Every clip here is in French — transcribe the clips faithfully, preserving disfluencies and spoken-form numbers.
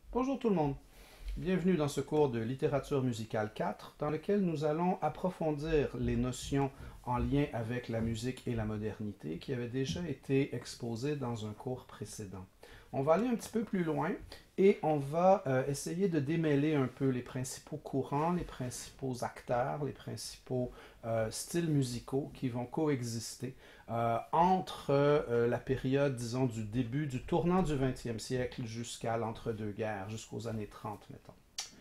Bonjour tout le monde, bienvenue dans ce cours de littérature musicale quatre dans lequel nous allons approfondir les notions en lien avec la musique et la modernité qui avaient déjà été exposées dans un cours précédent. On va aller un petit peu plus loin et on va euh, essayer de démêler un peu les principaux courants, les principaux acteurs, les principaux euh, styles musicaux qui vont coexister euh, entre euh, la période, disons, du début, du tournant du vingtième siècle jusqu'à l'entre-deux-guerres, jusqu'aux années trente, mettons.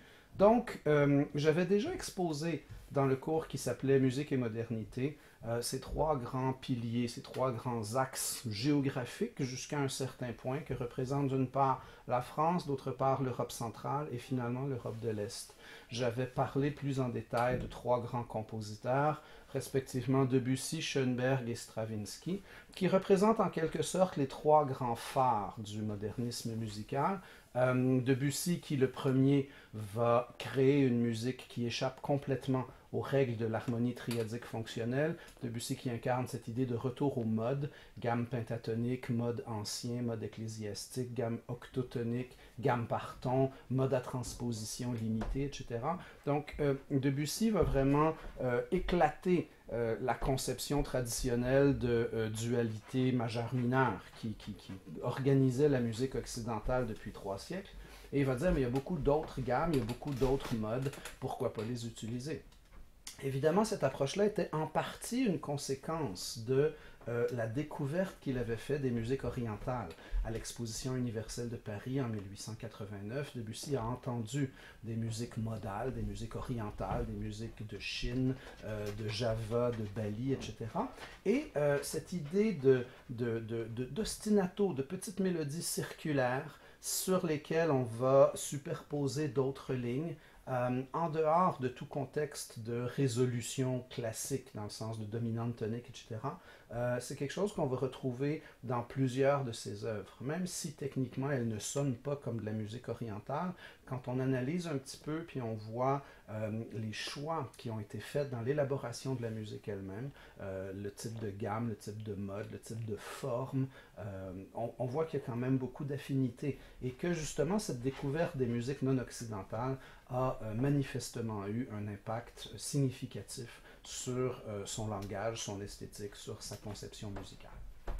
Donc, euh, j'avais déjà exposé dans le cours qui s'appelait Musique et modernité euh, ces trois grands piliers, ces trois grands axes géographiques jusqu'à un certain point que représentent d'une part la France, d'autre part l'Europe centrale et finalement l'Europe de l'Est. J'avais parlé plus en détail de trois grands compositeurs, respectivement Debussy, Schoenberg et Stravinsky, qui représentent en quelque sorte les trois grands phares du modernisme musical. Euh, Debussy qui le premier va créer une musique qui échappe complètement aux règles de l'harmonie triadique fonctionnelle. Debussy qui incarne cette idée de retour au mode, gamme pentatonique, mode ancien, mode ecclésiastique, gamme octotonique, gamme par ton, mode à transposition limitée, et cetera. Donc euh, Debussy va vraiment euh, éclater euh, la conception traditionnelle de euh, dualité majeure-mineure qui, qui, qui organisait la musique occidentale depuis trois siècles. Et il va dire, mais il y a beaucoup d'autres gammes, il y a beaucoup d'autres modes, pourquoi pas les utiliser? Évidemment, cette approche-là était en partie une conséquence de euh, la découverte qu'il avait faite des musiques orientales. À l'Exposition universelle de Paris en mille huit cent quatre-vingt-neuf, Debussy a entendu des musiques modales, des musiques orientales, des musiques de Chine, euh, de Java, de Bali, et cetera. Et euh, cette idée de, de, de, de, d'ostinato, de petites mélodies circulaires sur lesquelles on va superposer d'autres lignes, euh, en dehors de tout contexte de résolution classique, dans le sens de dominante tonique, et cetera, euh, c'est quelque chose qu'on va retrouver dans plusieurs de ses œuvres. Même si techniquement elles ne sonnent pas comme de la musique orientale, quand on analyse un petit peu, puis on voit euh, les choix qui ont été faits dans l'élaboration de la musique elle-même, euh, le type de gamme, le type de mode, le type de forme, euh, on, on voit qu'il y a quand même beaucoup d'affinités et que justement cette découverte des musiques non occidentales a euh, manifestement eu un impact significatif sur euh, son langage, son esthétique, sur sa conception musicale.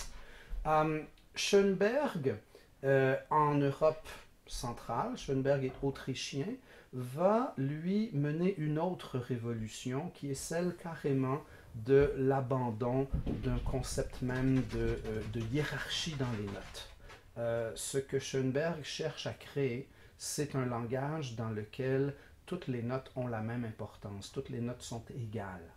Um, Schoenberg, euh, en Europe centrale, Schoenberg est autrichien, va lui mener une autre révolution qui est celle carrément de l'abandon d'un concept même de, euh, de hiérarchie dans les notes. Euh, ce que Schoenberg cherche à créer, c'est un langage dans lequel toutes les notes ont la même importance, toutes les notes sont égales.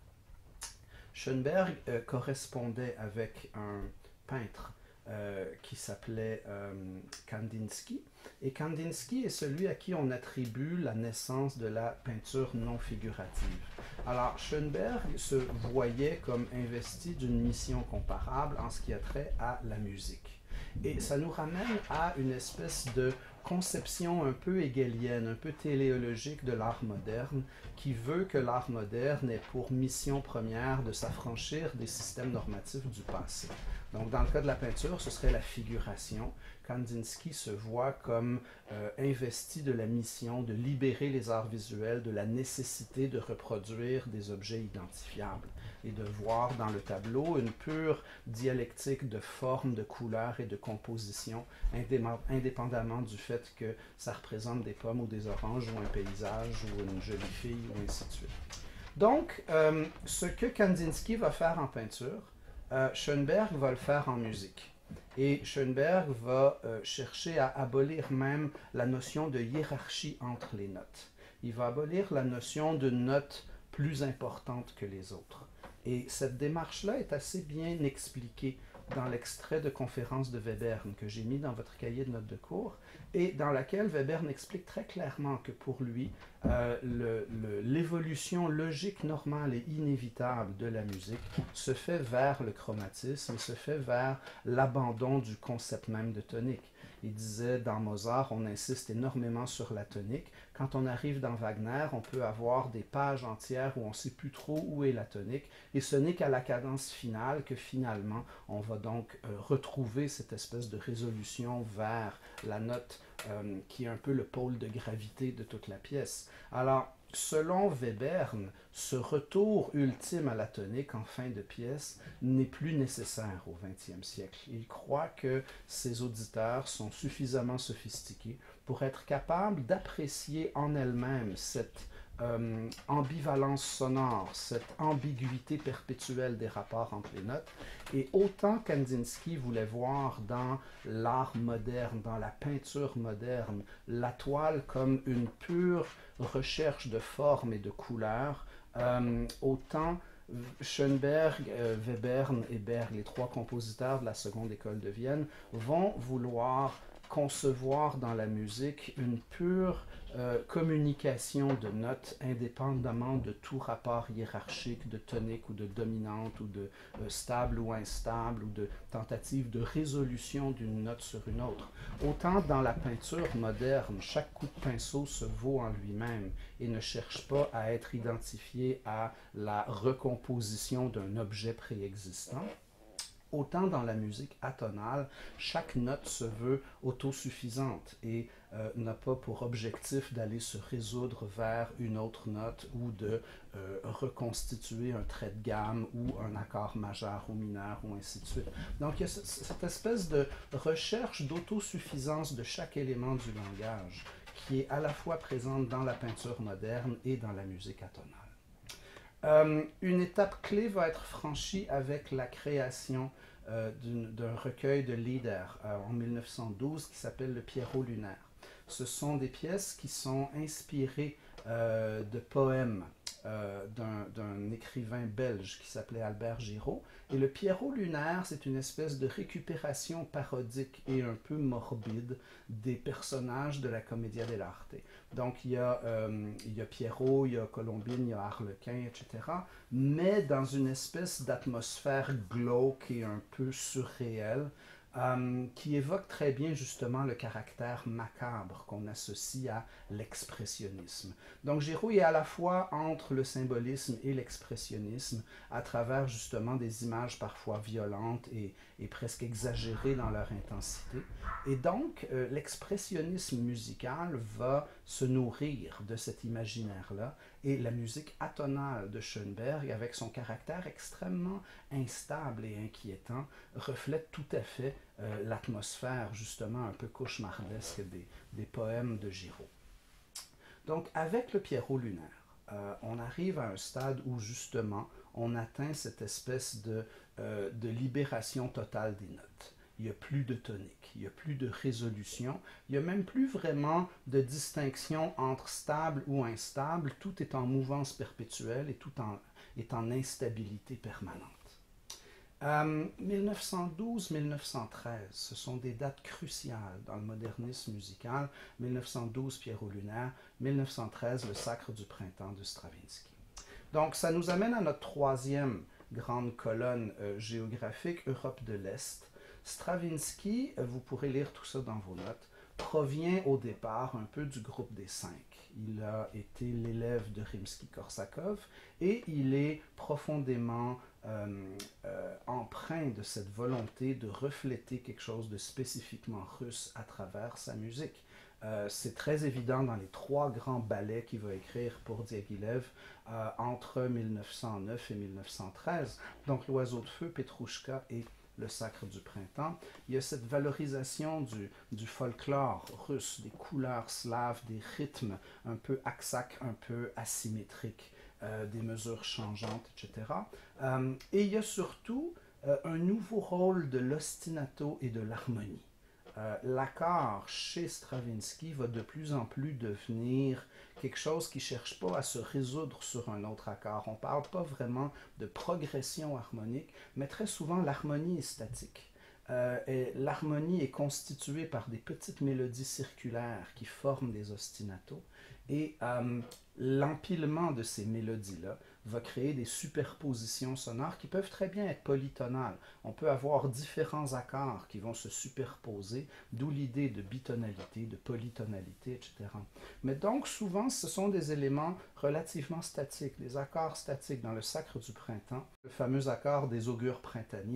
Schoenberg euh, correspondait avec un peintre euh, qui s'appelait euh, Kandinsky. Et Kandinsky est celui à qui on attribue la naissance de la peinture non figurative. Alors Schoenberg se voyait comme investi d'une mission comparable en ce qui a trait à la musique. Et ça nous ramène à une espèce de conception un peu hegelienne, un peu téléologique de l'art moderne, qui veut que l'art moderne ait pour mission première de s'affranchir des systèmes normatifs du passé. Donc, dans le cas de la peinture, ce serait la figuration. Kandinsky se voit comme euh, investi de la mission de libérer les arts visuels de la nécessité de reproduire des objets identifiables et de voir dans le tableau une pure dialectique de forme, de couleur et de composition, indépendamment du fait que ça représente des pommes ou des oranges ou un paysage ou une jolie fille ou ainsi de suite. Donc, euh, ce que Kandinsky va faire en peinture, euh, Schoenberg va le faire en musique. Et Schoenberg va euh, chercher à abolir même la notion de hiérarchie entre les notes. Il va abolir la notion d'une note plus importante que les autres. Et cette démarche-là est assez bien expliquée dans l'extrait de conférence de Webern que j'ai mis dans votre cahier de notes de cours et dans laquelle Webern explique très clairement que pour lui, euh, le, le, l'évolution logique, normale et inévitable de la musique se fait vers le chromatisme, se fait vers l'abandon du concept même de tonique. Il disait, dans Mozart, on insiste énormément sur la tonique. Quand on arrive dans Wagner, on peut avoir des pages entières où on ne sait plus trop où est la tonique, et ce n'est qu'à la cadence finale que finalement, on va donc euh, retrouver cette espèce de résolution vers la note euh, qui est un peu le pôle de gravité de toute la pièce. Alors, selon Webern, ce retour ultime à la tonique en fin de pièce n'est plus nécessaire au vingtième siècle. Il croit que ses auditeurs sont suffisamment sophistiqués pour être capables d'apprécier en elles-mêmes cette euh, ambivalence sonore, cette ambiguïté perpétuelle des rapports entre les notes. Et autant Kandinsky voulait voir dans l'art moderne, dans la peinture moderne, la toile comme une pure recherche de forme et de couleur, euh, autant Schoenberg, euh, Webern et Berg, les trois compositeurs de la seconde école de Vienne, vont vouloir concevoir dans la musique une pure euh, communication de notes indépendamment de tout rapport hiérarchique de tonique ou de dominante ou de euh, stable ou instable ou de tentative de résolution d'une note sur une autre. Autant dans la peinture moderne, chaque coup de pinceau se vaut en lui-même et ne cherche pas à être identifié à la recomposition d'un objet préexistant. Autant dans la musique atonale, chaque note se veut autosuffisante et euh, n'a pas pour objectif d'aller se résoudre vers une autre note ou de euh, reconstituer un trait de gamme ou un accord majeur ou mineur ou ainsi de suite. Donc il y a cette espèce de recherche d'autosuffisance de chaque élément du langage qui est à la fois présente dans la peinture moderne et dans la musique atonale. Euh, une étape clé va être franchie avec la création euh, d'un recueil de Lieder euh, en mille neuf cent douze qui s'appelle le Pierrot lunaire. Ce sont des pièces qui sont inspirées euh, de poèmes euh, d'un écrivain belge qui s'appelait Albert Giraud. Et le Pierrot lunaire, c'est une espèce de récupération parodique et un peu morbide des personnages de la Commedia dell'arte. Donc, il y, a, euh, il y a Pierrot, il y a Colombine, il y a Harlequin, et cetera, mais dans une espèce d'atmosphère glauque et un peu surréelle, euh, qui évoque très bien justement le caractère macabre qu'on associe à l'expressionnisme. Donc Giraud est à la fois entre le symbolisme et l'expressionnisme à travers justement des images parfois violentes et, et presque exagérées dans leur intensité. Et donc euh, l'expressionnisme musical va se nourrir de cet imaginaire-là et la musique atonale de Schoenberg, avec son caractère extrêmement instable et inquiétant, reflète tout à fait euh, l'atmosphère justement un peu cauchemardesque des, des poèmes de Giraud. Donc avec le Pierrot lunaire, euh, on arrive à un stade où justement on atteint cette espèce de, euh, de libération totale des notes. Il n'y a plus de tonique, il n'y a plus de résolution, il n'y a même plus vraiment de distinction entre stable ou instable, tout est en mouvance perpétuelle et tout en, est en instabilité permanente. Euh, mille neuf cent douze mille neuf cent treize, ce sont des dates cruciales dans le modernisme musical. mille neuf cent douze, Pierrot lunaire, mille neuf cent treize, le Sacre du printemps de Stravinsky. Donc ça nous amène à notre troisième grande colonne euh, géographique, Europe de l'Est. Stravinsky, vous pourrez lire tout ça dans vos notes, provient au départ un peu du groupe des cinq. Il a été l'élève de Rimsky-Korsakov et il est profondément euh, euh, empreint de cette volonté de refléter quelque chose de spécifiquement russe à travers sa musique. Euh, c'est très évident dans les trois grands ballets qu'il va écrire pour Diaghilev euh, entre mille neuf cent neuf et mille neuf cent treize, donc L'Oiseau de Feu, Petrouchka et Le Sacre du printemps. Il y a cette valorisation du, du folklore russe, des couleurs slaves, des rythmes un peu aksak, un peu asymétriques, euh, des mesures changeantes, et cetera. Euh, et il y a surtout euh, un nouveau rôle de l'ostinato et de l'harmonie. Euh, l'accord chez Stravinsky va de plus en plus devenir quelque chose qui ne cherche pas à se résoudre sur un autre accord. On ne parle pas vraiment de progression harmonique, mais très souvent l'harmonie est statique. Euh, l'harmonie est constituée par des petites mélodies circulaires qui forment des ostinatos et euh, l'empilement de ces mélodies-là va créer des superpositions sonores qui peuvent très bien être polytonales. On peut avoir différents accords qui vont se superposer, d'où l'idée de bitonalité, de polytonalité, et cetera. Mais donc, souvent, ce sont des éléments relativement statiques, des accords statiques. Dans le Sacre du printemps, le fameux accord des augures printaniers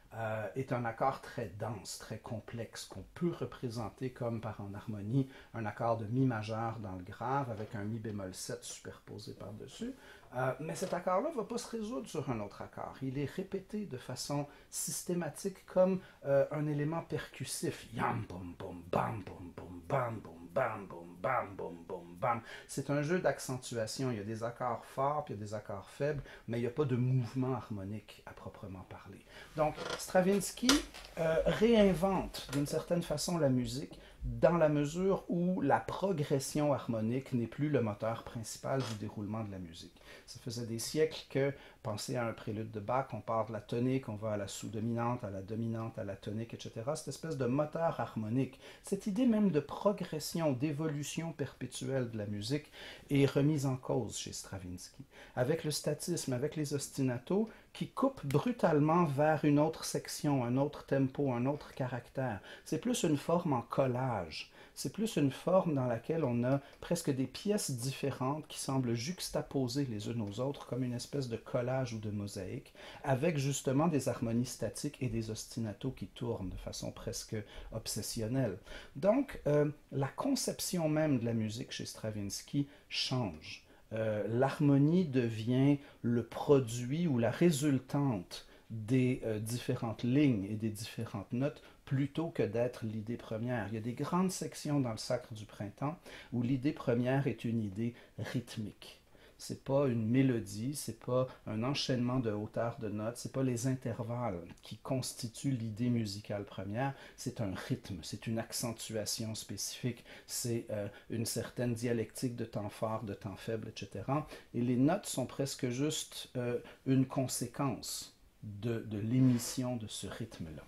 euh, est un accord très dense, très complexe, qu'on peut représenter comme par en harmonie un accord de mi majeur dans le grave avec un mi bémol sept superposé par-dessus. Euh, mais cet accord-là ne va pas se résoudre sur un autre accord. Il est répété de façon systématique comme euh, un élément percussif. Yam, boum, boum, bam, boum, boum, bam, boum, bam, boum, bam, boum, boum, bam. C'est un jeu d'accentuation. Il y a des accords forts, puis il y a des accords faibles, mais il n'y a pas de mouvement harmonique à proprement parler. Donc, Stravinsky euh, réinvente d'une certaine façon la musique dans la mesure où la progression harmonique n'est plus le moteur principal du déroulement de la musique. Ça faisait des siècles que, pensez à un prélude de Bach, on part de la tonique, on va à la sous-dominante, à la dominante, à la tonique, et cetera. Cette espèce de moteur harmonique, cette idée même de progression, d'évolution perpétuelle de la musique est remise en cause chez Stravinsky. Avec le statisme, avec les ostinatos, qui coupent brutalement vers une autre section, un autre tempo, un autre caractère. C'est plus une forme en collage. C'est plus une forme dans laquelle on a presque des pièces différentes qui semblent juxtaposées les unes aux autres comme une espèce de collage ou de mosaïque, avec justement des harmonies statiques et des ostinatos qui tournent de façon presque obsessionnelle. Donc, euh, la conception même de la musique chez Stravinsky change. Euh, l'harmonie devient le produit ou la résultante des euh, différentes lignes et des différentes notes plutôt que d'être l'idée première. Il y a des grandes sections dans le Sacre du printemps où l'idée première est une idée rythmique. C'est pas une mélodie, c'est pas un enchaînement de hauteurs de notes, c'est pas les intervalles qui constituent l'idée musicale première, c'est un rythme, c'est une accentuation spécifique, c'est euh, une certaine dialectique de temps fort, de temps faible, et cetera. Et les notes sont presque juste euh, une conséquence de, de l'émission de ce rythme-là.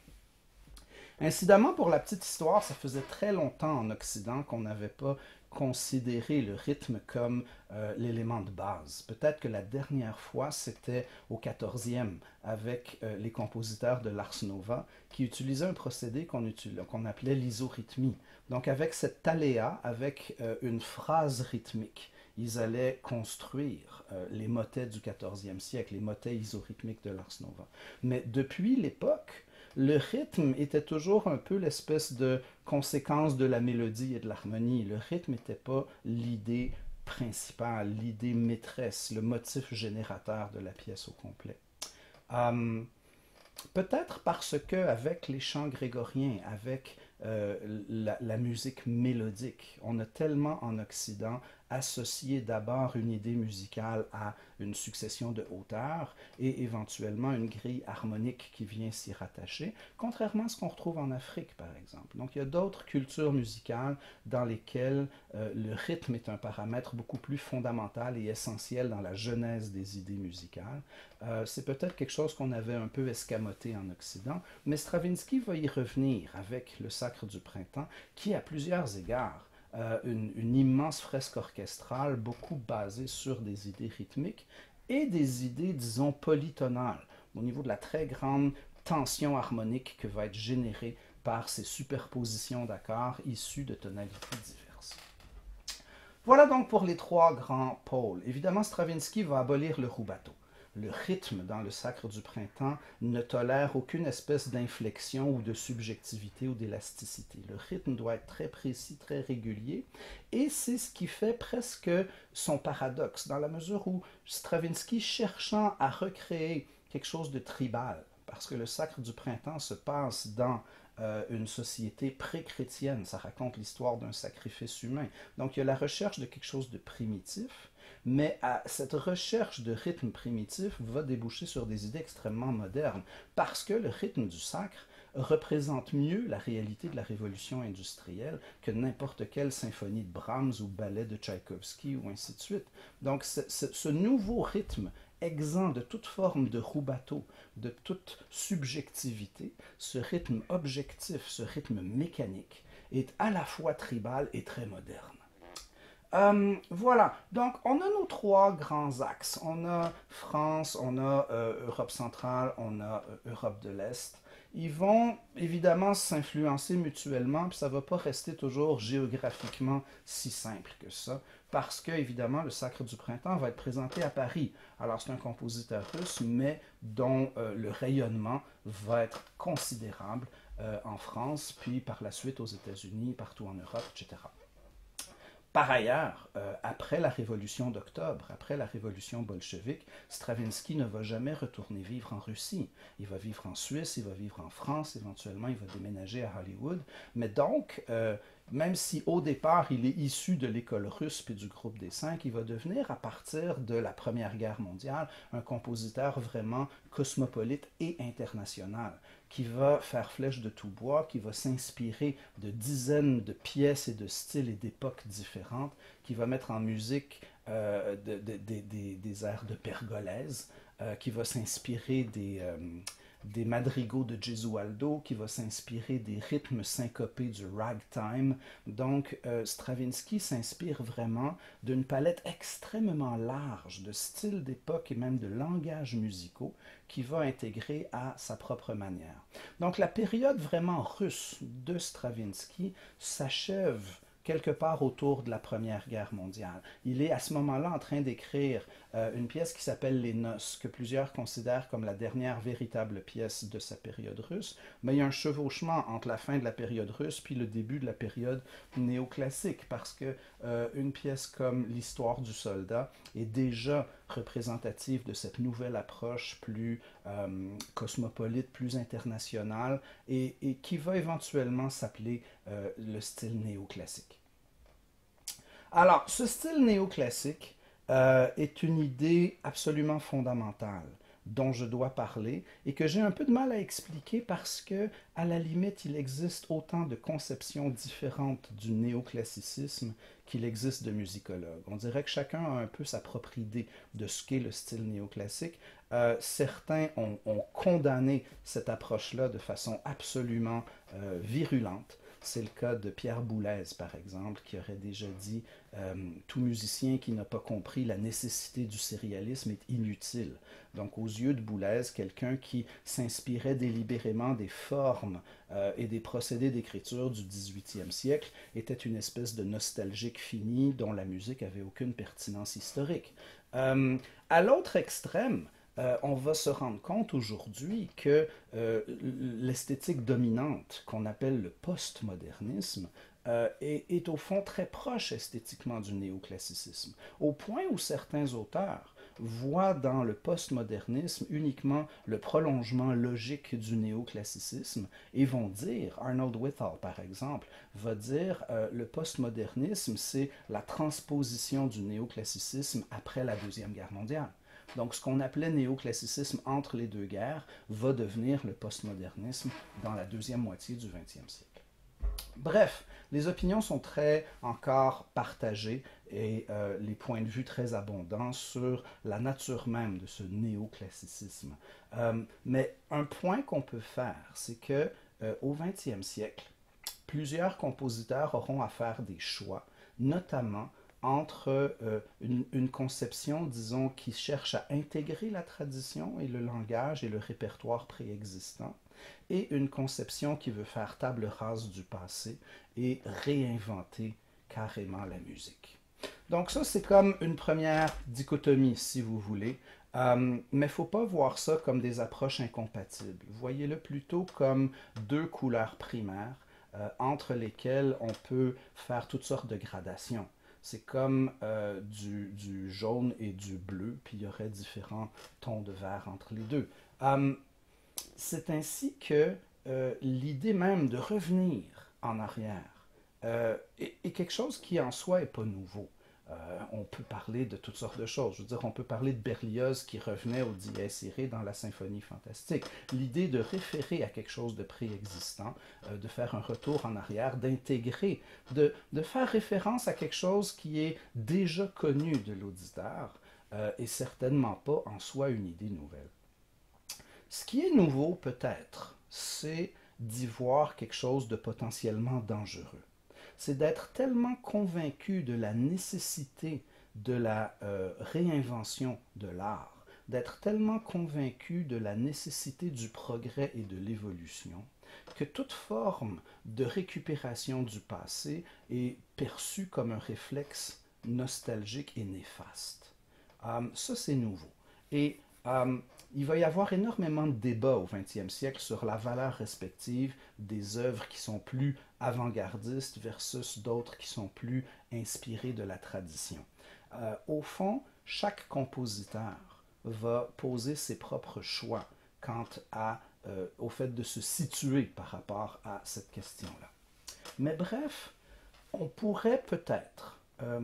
Incidemment, pour la petite histoire, ça faisait très longtemps en Occident qu'on n'avait pas considéré le rythme comme euh, l'élément de base. Peut-être que la dernière fois, c'était au quatorzième, avec euh, les compositeurs de l'Ars Nova, qui utilisaient un procédé qu'on qu'on appelait l'isorythmie. Donc avec cette taléa, avec euh, une phrase rythmique, ils allaient construire euh, les motets du quatorzième siècle, les motets isorythmiques de l'Ars Nova. Mais depuis l'époque, le rythme était toujours un peu l'espèce de conséquence de la mélodie et de l'harmonie. Le rythme n'était pas l'idée principale, l'idée maîtresse, le motif générateur de la pièce au complet. Euh, Peut-être parce que avec les chants grégoriens, avec euh, la, la musique mélodique, on a tellement en Occident associé d'abord une idée musicale à une succession de hauteurs et éventuellement une grille harmonique qui vient s'y rattacher, contrairement à ce qu'on retrouve en Afrique, par exemple. Donc il y a d'autres cultures musicales dans lesquelles euh, le rythme est un paramètre beaucoup plus fondamental et essentiel dans la genèse des idées musicales. Euh, c'est peut-être quelque chose qu'on avait un peu escamoté en Occident, mais Stravinsky va y revenir avec le Sacre du printemps, qui à plusieurs égards Euh, une, une immense fresque orchestrale, beaucoup basée sur des idées rythmiques et des idées, disons, polytonales, au niveau de la très grande tension harmonique que va être générée par ces superpositions d'accords issus de tonalités diverses. Voilà donc pour les trois grands pôles. Évidemment, Stravinsky va abolir le rubato. Le rythme dans le Sacre du printemps ne tolère aucune espèce d'inflexion ou de subjectivité ou d'élasticité. Le rythme doit être très précis, très régulier, et c'est ce qui fait presque son paradoxe, dans la mesure où Stravinsky, cherchant à recréer quelque chose de tribal, parce que le Sacre du printemps se passe dans euh, une société pré-chrétienne, ça raconte l'histoire d'un sacrifice humain. Donc il y a la recherche de quelque chose de primitif, mais à cette recherche de rythme primitif va déboucher sur des idées extrêmement modernes, parce que le rythme du sacre représente mieux la réalité de la révolution industrielle que n'importe quelle symphonie de Brahms ou ballet de Tchaïkovski ou ainsi de suite. Donc ce, ce, ce nouveau rythme exempt de toute forme de rubato, de toute subjectivité, ce rythme objectif, ce rythme mécanique, est à la fois tribal et très moderne. Euh, voilà, donc on a nos trois grands axes. On a France, on a euh, Europe centrale, on a euh, Europe de l'Est. ils vont évidemment s'influencer mutuellement, puis ça ne va pas rester toujours géographiquement si simple que ça, parce que, évidemment, le Sacre du Printemps va être présenté à Paris. Alors, c'est un compositeur russe, mais dont euh, le rayonnement va être considérable euh, en France, puis par la suite aux États-Unis, partout en Europe, et cetera. Par ailleurs, euh, après la Révolution d'Octobre, après la Révolution bolchevique, Stravinsky ne va jamais retourner vivre en Russie. Il va vivre en Suisse, il va vivre en France, éventuellement il va déménager à Hollywood. Mais donc, euh, même si au départ il est issu de l'école russe puis du groupe des Cinq, il va devenir à partir de la Première Guerre mondiale un compositeur vraiment cosmopolite et international, qui va faire flèche de tout bois, qui va s'inspirer de dizaines de pièces et de styles et d'époques différentes, qui va mettre en musique euh, de, de, de, de, des airs de Pergolèse, euh, qui va s'inspirer des, euh, des madrigaux de Gesualdo, qui va s'inspirer des rythmes syncopés du ragtime. Donc, euh, Stravinsky s'inspire vraiment d'une palette extrêmement large de styles d'époque et même de langages musicaux qui va intégrer à sa propre manière. Donc, la période vraiment russe de Stravinsky s'achève quelque part autour de la Première Guerre mondiale. Il est à ce moment-là en train d'écrire euh, une pièce qui s'appelle Les Noces, que plusieurs considèrent comme la dernière véritable pièce de sa période russe, mais il y a un chevauchement entre la fin de la période russe puis le début de la période néoclassique, parce que euh, une pièce comme L'Histoire du soldat est déjà représentative de cette nouvelle approche plus euh, cosmopolite, plus internationale, et, et qui va éventuellement s'appeler euh, le style néoclassique. Alors, ce style néoclassique euh, est une idée absolument fondamentale dont je dois parler et que j'ai un peu de mal à expliquer parce que, à la limite, il existe autant de conceptions différentes du néoclassicisme qu'il existe de musicologues. On dirait que chacun a un peu sa propre idée de ce qu'est le style néoclassique. Euh, certains ont, ont condamné cette approche-là de façon absolument euh, virulente. C'est le cas de Pierre Boulez, par exemple, qui aurait déjà dit euh, « Tout musicien qui n'a pas compris la nécessité du sérialisme est inutile ». Donc, aux yeux de Boulez, quelqu'un qui s'inspirait délibérément des formes euh, et des procédés d'écriture du dix-huitième siècle était une espèce de nostalgique fini dont la musique avait aucune pertinence historique. Euh, à l'autre extrême, Euh, on va se rendre compte aujourd'hui que euh, l'esthétique dominante qu'on appelle le postmodernisme euh, est, est au fond très proche esthétiquement du néoclassicisme, au point où certains auteurs voient dans le postmodernisme uniquement le prolongement logique du néoclassicisme et vont dire, Arnold Whitall par exemple, va dire euh, le postmodernisme c'est la transposition du néoclassicisme après la Deuxième Guerre mondiale. Donc, ce qu'on appelait néoclassicisme entre les deux guerres va devenir le postmodernisme dans la deuxième moitié du vingtième siècle. Bref, les opinions sont très encore partagées et euh, les points de vue très abondants sur la nature même de ce néoclassicisme. Euh, mais un point qu'on peut faire, c'est que euh, au vingtième siècle, plusieurs compositeurs auront à faire des choix, notamment entre euh, une, une conception, disons, qui cherche à intégrer la tradition et le langage et le répertoire préexistant, et une conception qui veut faire table rase du passé et réinventer carrément la musique. Donc ça, c'est comme une première dichotomie, si vous voulez, euh, mais il ne faut pas voir ça comme des approches incompatibles. Voyez-le plutôt comme deux couleurs primaires euh, entre lesquelles on peut faire toutes sortes de gradations. C'est comme euh, du, du jaune et du bleu, puis il y aurait différents tons de vert entre les deux. Um, c'est ainsi que euh, l'idée même de revenir en arrière euh, est, est quelque chose qui en soi n'est pas nouveau. Euh, on peut parler de toutes sortes de choses. Je veux dire, on peut parler de Berlioz qui revenait au dièse irae dans la symphonie fantastique. L'idée de référer à quelque chose de préexistant, euh, de faire un retour en arrière, d'intégrer, de, de faire référence à quelque chose qui est déjà connu de l'auditeur, euh, et certainement pas en soi une idée nouvelle. Ce qui est nouveau peut-être, c'est d'y voir quelque chose de potentiellement dangereux. C'est d'être tellement convaincu de la nécessité de la euh, réinvention de l'art, d'être tellement convaincu de la nécessité du progrès et de l'évolution que toute forme de récupération du passé est perçue comme un réflexe nostalgique et néfaste. Um, ça, c'est nouveau. Et um, il va y avoir énormément de débats au vingtième siècle sur la valeur respective des œuvres qui sont plus avant-gardistes versus d'autres qui sont plus inspirées de la tradition. Euh, au fond, chaque compositeur va poser ses propres choix quant à, euh, au fait de se situer par rapport à cette question-là. Mais bref, on pourrait peut-être, euh,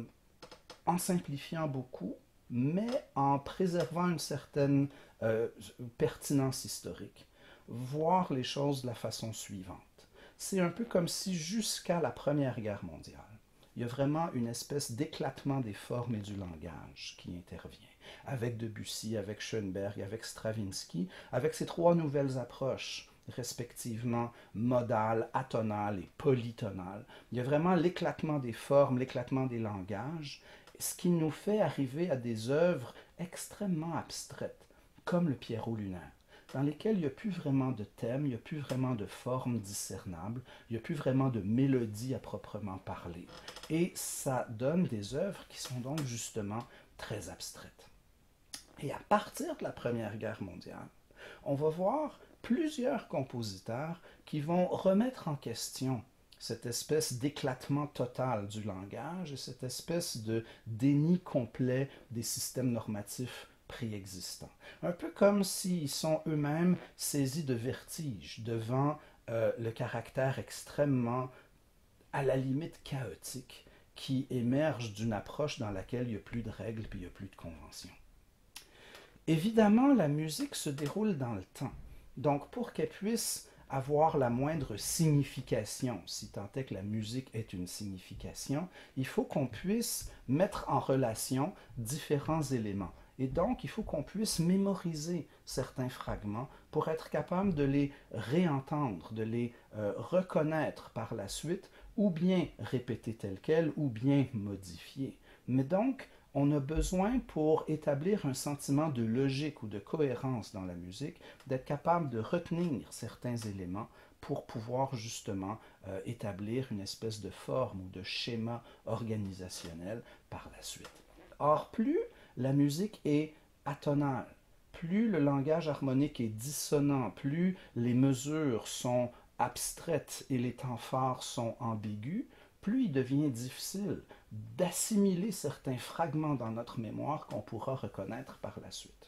en simplifiant beaucoup, mais en préservant une certaine euh, pertinence historique, voir les choses de la façon suivante. C'est un peu comme si jusqu'à la Première Guerre mondiale, il y a vraiment une espèce d'éclatement des formes et du langage qui intervient, avec Debussy, avec Schoenberg, avec Stravinsky, avec ces trois nouvelles approches, respectivement modale, atonale et polytonale. Il y a vraiment l'éclatement des formes, l'éclatement des langages, ce qui nous fait arriver à des œuvres extrêmement abstraites, comme le Pierrot lunaire, dans lesquelles il n'y a plus vraiment de thème, il n'y a plus vraiment de forme discernable, il n'y a plus vraiment de mélodie à proprement parler. Et ça donne des œuvres qui sont donc justement très abstraites. Et à partir de la Première Guerre mondiale, on va voir plusieurs compositeurs qui vont remettre en question cette espèce d'éclatement total du langage et cette espèce de déni complet des systèmes normatifs préexistants. Un peu comme s'ils sont eux-mêmes saisis de vertige devant euh, le caractère extrêmement, à la limite chaotique, qui émerge d'une approche dans laquelle il n'y a plus de règles et il n'y a plus de conventions. Évidemment, la musique se déroule dans le temps. Donc, pour qu'elle puisse avoir la moindre signification, si tant est que la musique est une signification, il faut qu'on puisse mettre en relation différents éléments. Et donc, il faut qu'on puisse mémoriser certains fragments pour être capable de les réentendre, de les euh, reconnaître par la suite, ou bien répéter tels quels, ou bien modifier. Mais donc, on a besoin, pour établir un sentiment de logique ou de cohérence dans la musique, d'être capable de retenir certains éléments pour pouvoir justement euh, établir une espèce de forme ou de schéma organisationnel par la suite. Or, plus la musique est atonale, plus le langage harmonique est dissonant, plus les mesures sont abstraites et les temps forts sont ambigus, plus il devient difficile d'assimiler certains fragments dans notre mémoire qu'on pourra reconnaître par la suite.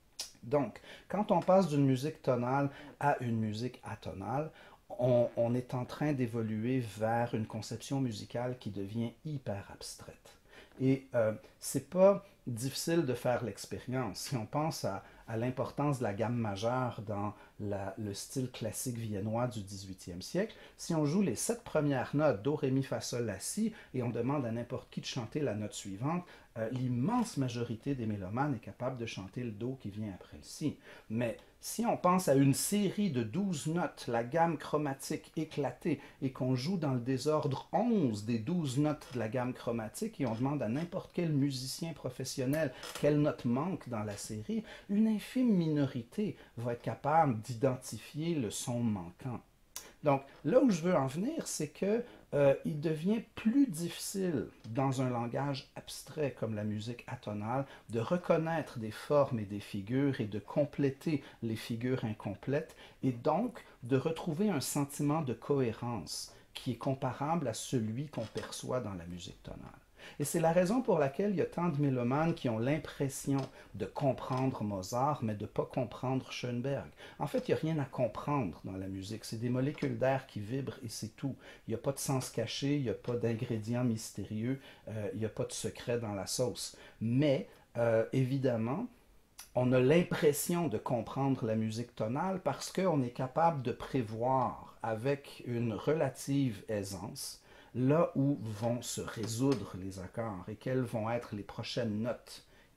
Donc, quand on passe d'une musique tonale à une musique atonale, on, on est en train d'évoluer vers une conception musicale qui devient hyper abstraite. Et euh, c'est pas difficile de faire l'expérience. Si on pense à, à l'importance de la gamme majeure dans la, le style classique viennois du dix-huitième siècle, si on joue les sept premières notes, do, ré, mi, fa, sol, la, si, et on demande à n'importe qui de chanter la note suivante, euh, l'immense majorité des mélomanes est capable de chanter le do qui vient après le si. Mais si on pense à une série de douze notes, la gamme chromatique éclatée, et qu'on joue dans le désordre onze des douze notes de la gamme chromatique, et on demande à n'importe quel musicien professionnel quelle note manque dans la série, une infime minorité va être capable d'identifier le son manquant. Donc, là où je veux en venir, c'est que euh, il devient plus difficile dans un langage abstrait comme la musique atonale de reconnaître des formes et des figures et de compléter les figures incomplètes et donc de retrouver un sentiment de cohérence qui est comparable à celui qu'on perçoit dans la musique tonale. Et c'est la raison pour laquelle il y a tant de mélomanes qui ont l'impression de comprendre Mozart, mais de ne pas comprendre Schoenberg. En fait, il n'y a rien à comprendre dans la musique. C'est des molécules d'air qui vibrent et c'est tout. Il n'y a pas de sens caché, il n'y a pas d'ingrédients mystérieux, euh, il n'y a pas de secret dans la sauce. Mais, euh, évidemment, on a l'impression de comprendre la musique tonale parce qu'on est capable de prévoir avec une relative aisance là où vont se résoudre les accords et quelles vont être les prochaines notes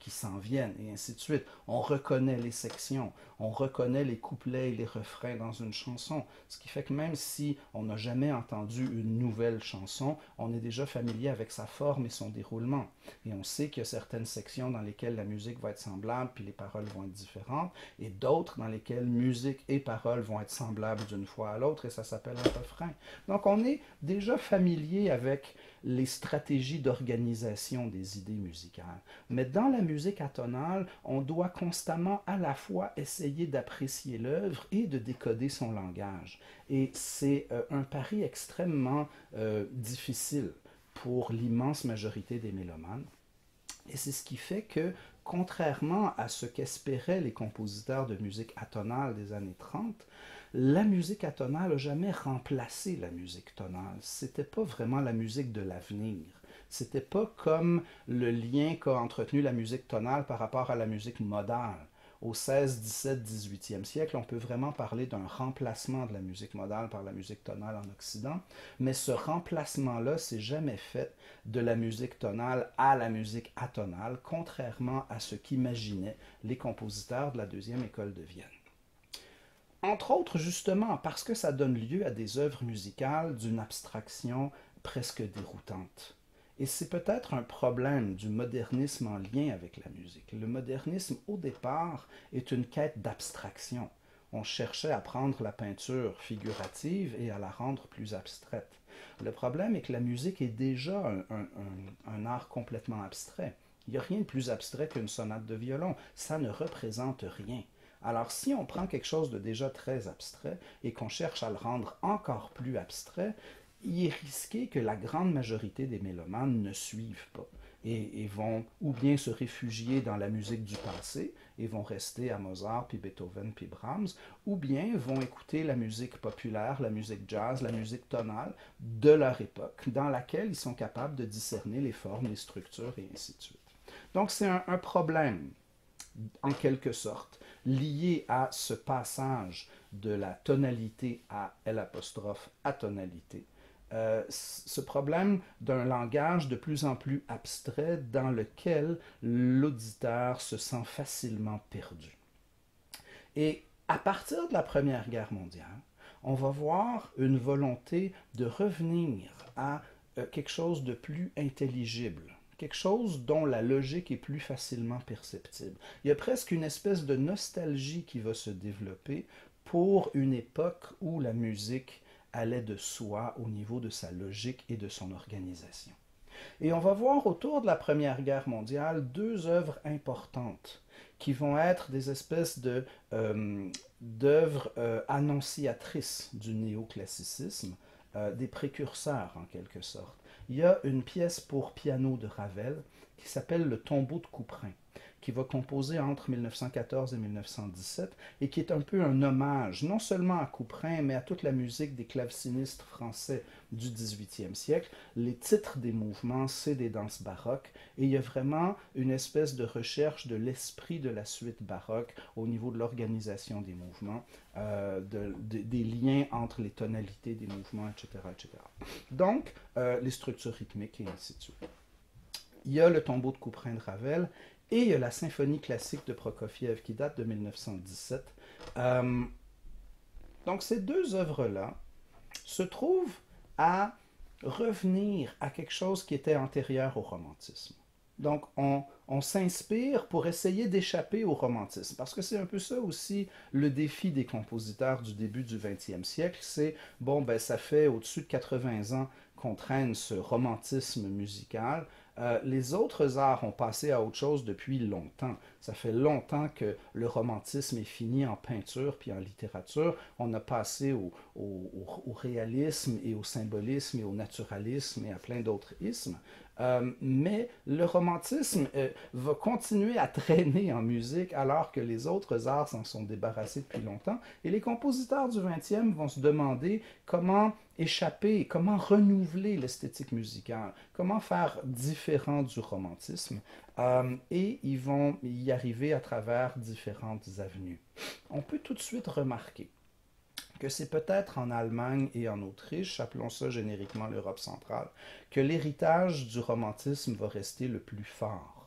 qui s'en viennent, et ainsi de suite. On reconnaît les sections, on reconnaît les couplets et les refrains dans une chanson, ce qui fait que même si on n'a jamais entendu une nouvelle chanson, on est déjà familier avec sa forme et son déroulement. Et on sait qu'il y a certaines sections dans lesquelles la musique va être semblable, puis les paroles vont être différentes, et d'autres dans lesquelles musique et paroles vont être semblables d'une fois à l'autre, et ça s'appelle un refrain. Donc on est déjà familier avec les stratégies d'organisation des idées musicales. Mais dans la musique atonale, on doit constamment à la fois essayer d'apprécier l'œuvre et de décoder son langage. Et c'est euh, un pari extrêmement euh, difficile pour l'immense majorité des mélomanes. Et c'est ce qui fait que, contrairement à ce qu'espéraient les compositeurs de musique atonale des années trente, la musique atonale n'a jamais remplacé la musique tonale. C'était pas vraiment la musique de l'avenir. C'était pas comme le lien qu'a entretenu la musique tonale par rapport à la musique modale. Au seizième, dix-septième, dix-huitième siècle, on peut vraiment parler d'un remplacement de la musique modale par la musique tonale en Occident, mais ce remplacement-là s'est jamais fait de la musique tonale à la musique atonale, contrairement à ce qu'imaginaient les compositeurs de la deuxième école de Vienne. Entre autres, justement, parce que ça donne lieu à des œuvres musicales d'une abstraction presque déroutante. Et c'est peut-être un problème du modernisme en lien avec la musique. Le modernisme, au départ, est une quête d'abstraction. On cherchait à prendre la peinture figurative et à la rendre plus abstraite. Le problème est que la musique est déjà un, un, un, un art complètement abstrait. Il n'y a rien de plus abstrait qu'une sonate de violon. Ça ne représente rien. Alors, si on prend quelque chose de déjà très abstrait et qu'on cherche à le rendre encore plus abstrait, il est risqué que la grande majorité des mélomanes ne suivent pas et, et vont ou bien se réfugier dans la musique du passé et vont rester à Mozart, puis Beethoven, puis Brahms, ou bien vont écouter la musique populaire, la musique jazz, la musique tonale de leur époque, dans laquelle ils sont capables de discerner les formes, les structures et ainsi de suite. Donc, c'est un, un problème, en quelque sorte, lié à ce passage de la tonalité à L' atonalité, euh, ce problème d'un langage de plus en plus abstrait dans lequel l'auditeur se sent facilement perdu. Et à partir de la Première Guerre mondiale, on va voir une volonté de revenir à euh, quelque chose de plus intelligible, quelque chose dont la logique est plus facilement perceptible. Il y a presque une espèce de nostalgie qui va se développer pour une époque où la musique allait de soi au niveau de sa logique et de son organisation. Et on va voir autour de la Première Guerre mondiale deux œuvres importantes qui vont être des espèces de, euh, d'œuvres euh, annonciatrices du néoclassicisme, euh, des précurseurs en quelque sorte. Il y a une pièce pour piano de Ravel qui s'appelle Le Tombeau de Couperin, qui va composer entre mille neuf cent quatorze et mille neuf cent dix-sept, et qui est un peu un hommage, non seulement à Couperin, mais à toute la musique des clavecinistes français du dix-huitième siècle. Les titres des mouvements, c'est des danses baroques, et il y a vraiment une espèce de recherche de l'esprit de la suite baroque au niveau de l'organisation des mouvements, euh, de, de, des liens entre les tonalités des mouvements, et cetera, et cetera. Donc, euh, les structures rythmiques et ainsi de suite. Il y a le Tombeau de Couperin de Ravel, et il y a la symphonie classique de Prokofiev qui date de mille neuf cent dix-sept. Euh, donc ces deux œuvres-là se trouvent à revenir à quelque chose qui était antérieur au romantisme. Donc on, on s'inspire pour essayer d'échapper au romantisme, parce que c'est un peu ça aussi le défi des compositeurs du début du vingtième siècle, c'est, bon, ben ça fait au-dessus de quatre-vingts ans qu'on traîne ce romantisme musical. Euh, les autres arts ont passé à autre chose depuis longtemps. Ça fait longtemps que le romantisme est fini en peinture puis en littérature. On a passé au, au, au réalisme et au symbolisme et au naturalisme et à plein d'autres ismes. Euh, mais le romantisme euh, va continuer à traîner en musique alors que les autres arts s'en sont débarrassés depuis longtemps. Et les compositeurs du vingtième vont se demander comment échapper, comment renouveler l'esthétique musicale, comment faire différent du romantisme. Euh, et ils vont y arriver à travers différentes avenues. On peut tout de suite remarquer que c'est peut-être en Allemagne et en Autriche, appelons ça génériquement l'Europe centrale, que l'héritage du romantisme va rester le plus fort.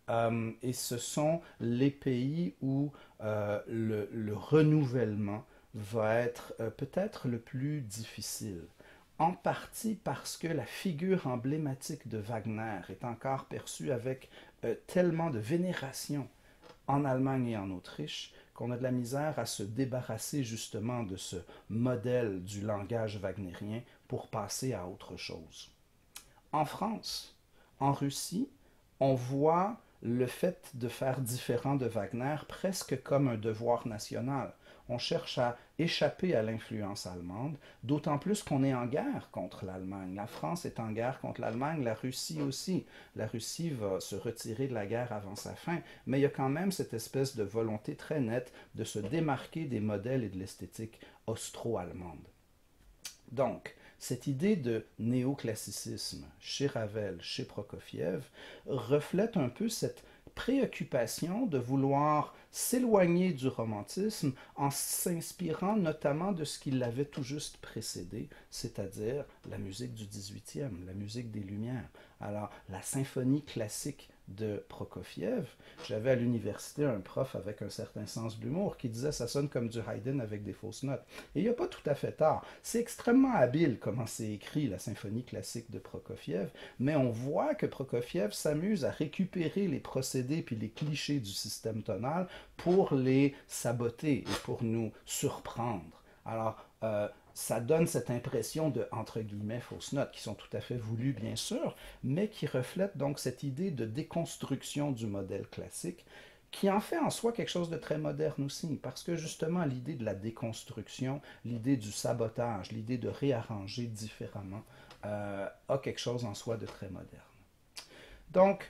Euh, et ce sont les pays où euh, le, le renouvellement va être euh, peut-être le plus difficile. En partie parce que la figure emblématique de Wagner est encore perçue avec euh, tellement de vénération en Allemagne et en Autriche qu'on a de la misère à se débarrasser justement de ce modèle du langage wagnérien pour passer à autre chose. En France, en Russie, on voit le fait de faire différent de Wagner presque comme un devoir national. On cherche à échapper à l'influence allemande, d'autant plus qu'on est en guerre contre l'Allemagne. La France est en guerre contre l'Allemagne, la Russie aussi. La Russie va se retirer de la guerre avant sa fin, mais il y a quand même cette espèce de volonté très nette de se démarquer des modèles et de l'esthétique austro-allemande. Donc, cette idée de néoclassicisme chez Ravel, chez Prokofiev, reflète un peu cette préoccupation de vouloir s'éloigner du romantisme en s'inspirant notamment de ce qui l'avait tout juste précédé, c'est-à-dire la musique du dix-huitième, la musique des Lumières. Alors, la symphonie classique de Prokofiev, j'avais à l'université un prof avec un certain sens de l'humour qui disait ça sonne comme du Haydn avec des fausses notes. Et il n'y a pas tout à fait tort. C'est extrêmement habile comment c'est écrit la symphonie classique de Prokofiev, mais on voit que Prokofiev s'amuse à récupérer les procédés puis les clichés du système tonal pour les saboter et pour nous surprendre. Alors, euh, ça donne cette impression de, entre guillemets, fausses notes, qui sont tout à fait voulues, bien sûr, mais qui reflètent donc cette idée de déconstruction du modèle classique, qui en fait en soi quelque chose de très moderne aussi, parce que justement l'idée de la déconstruction, l'idée du sabotage, l'idée de réarranger différemment, euh, a quelque chose en soi de très moderne. Donc,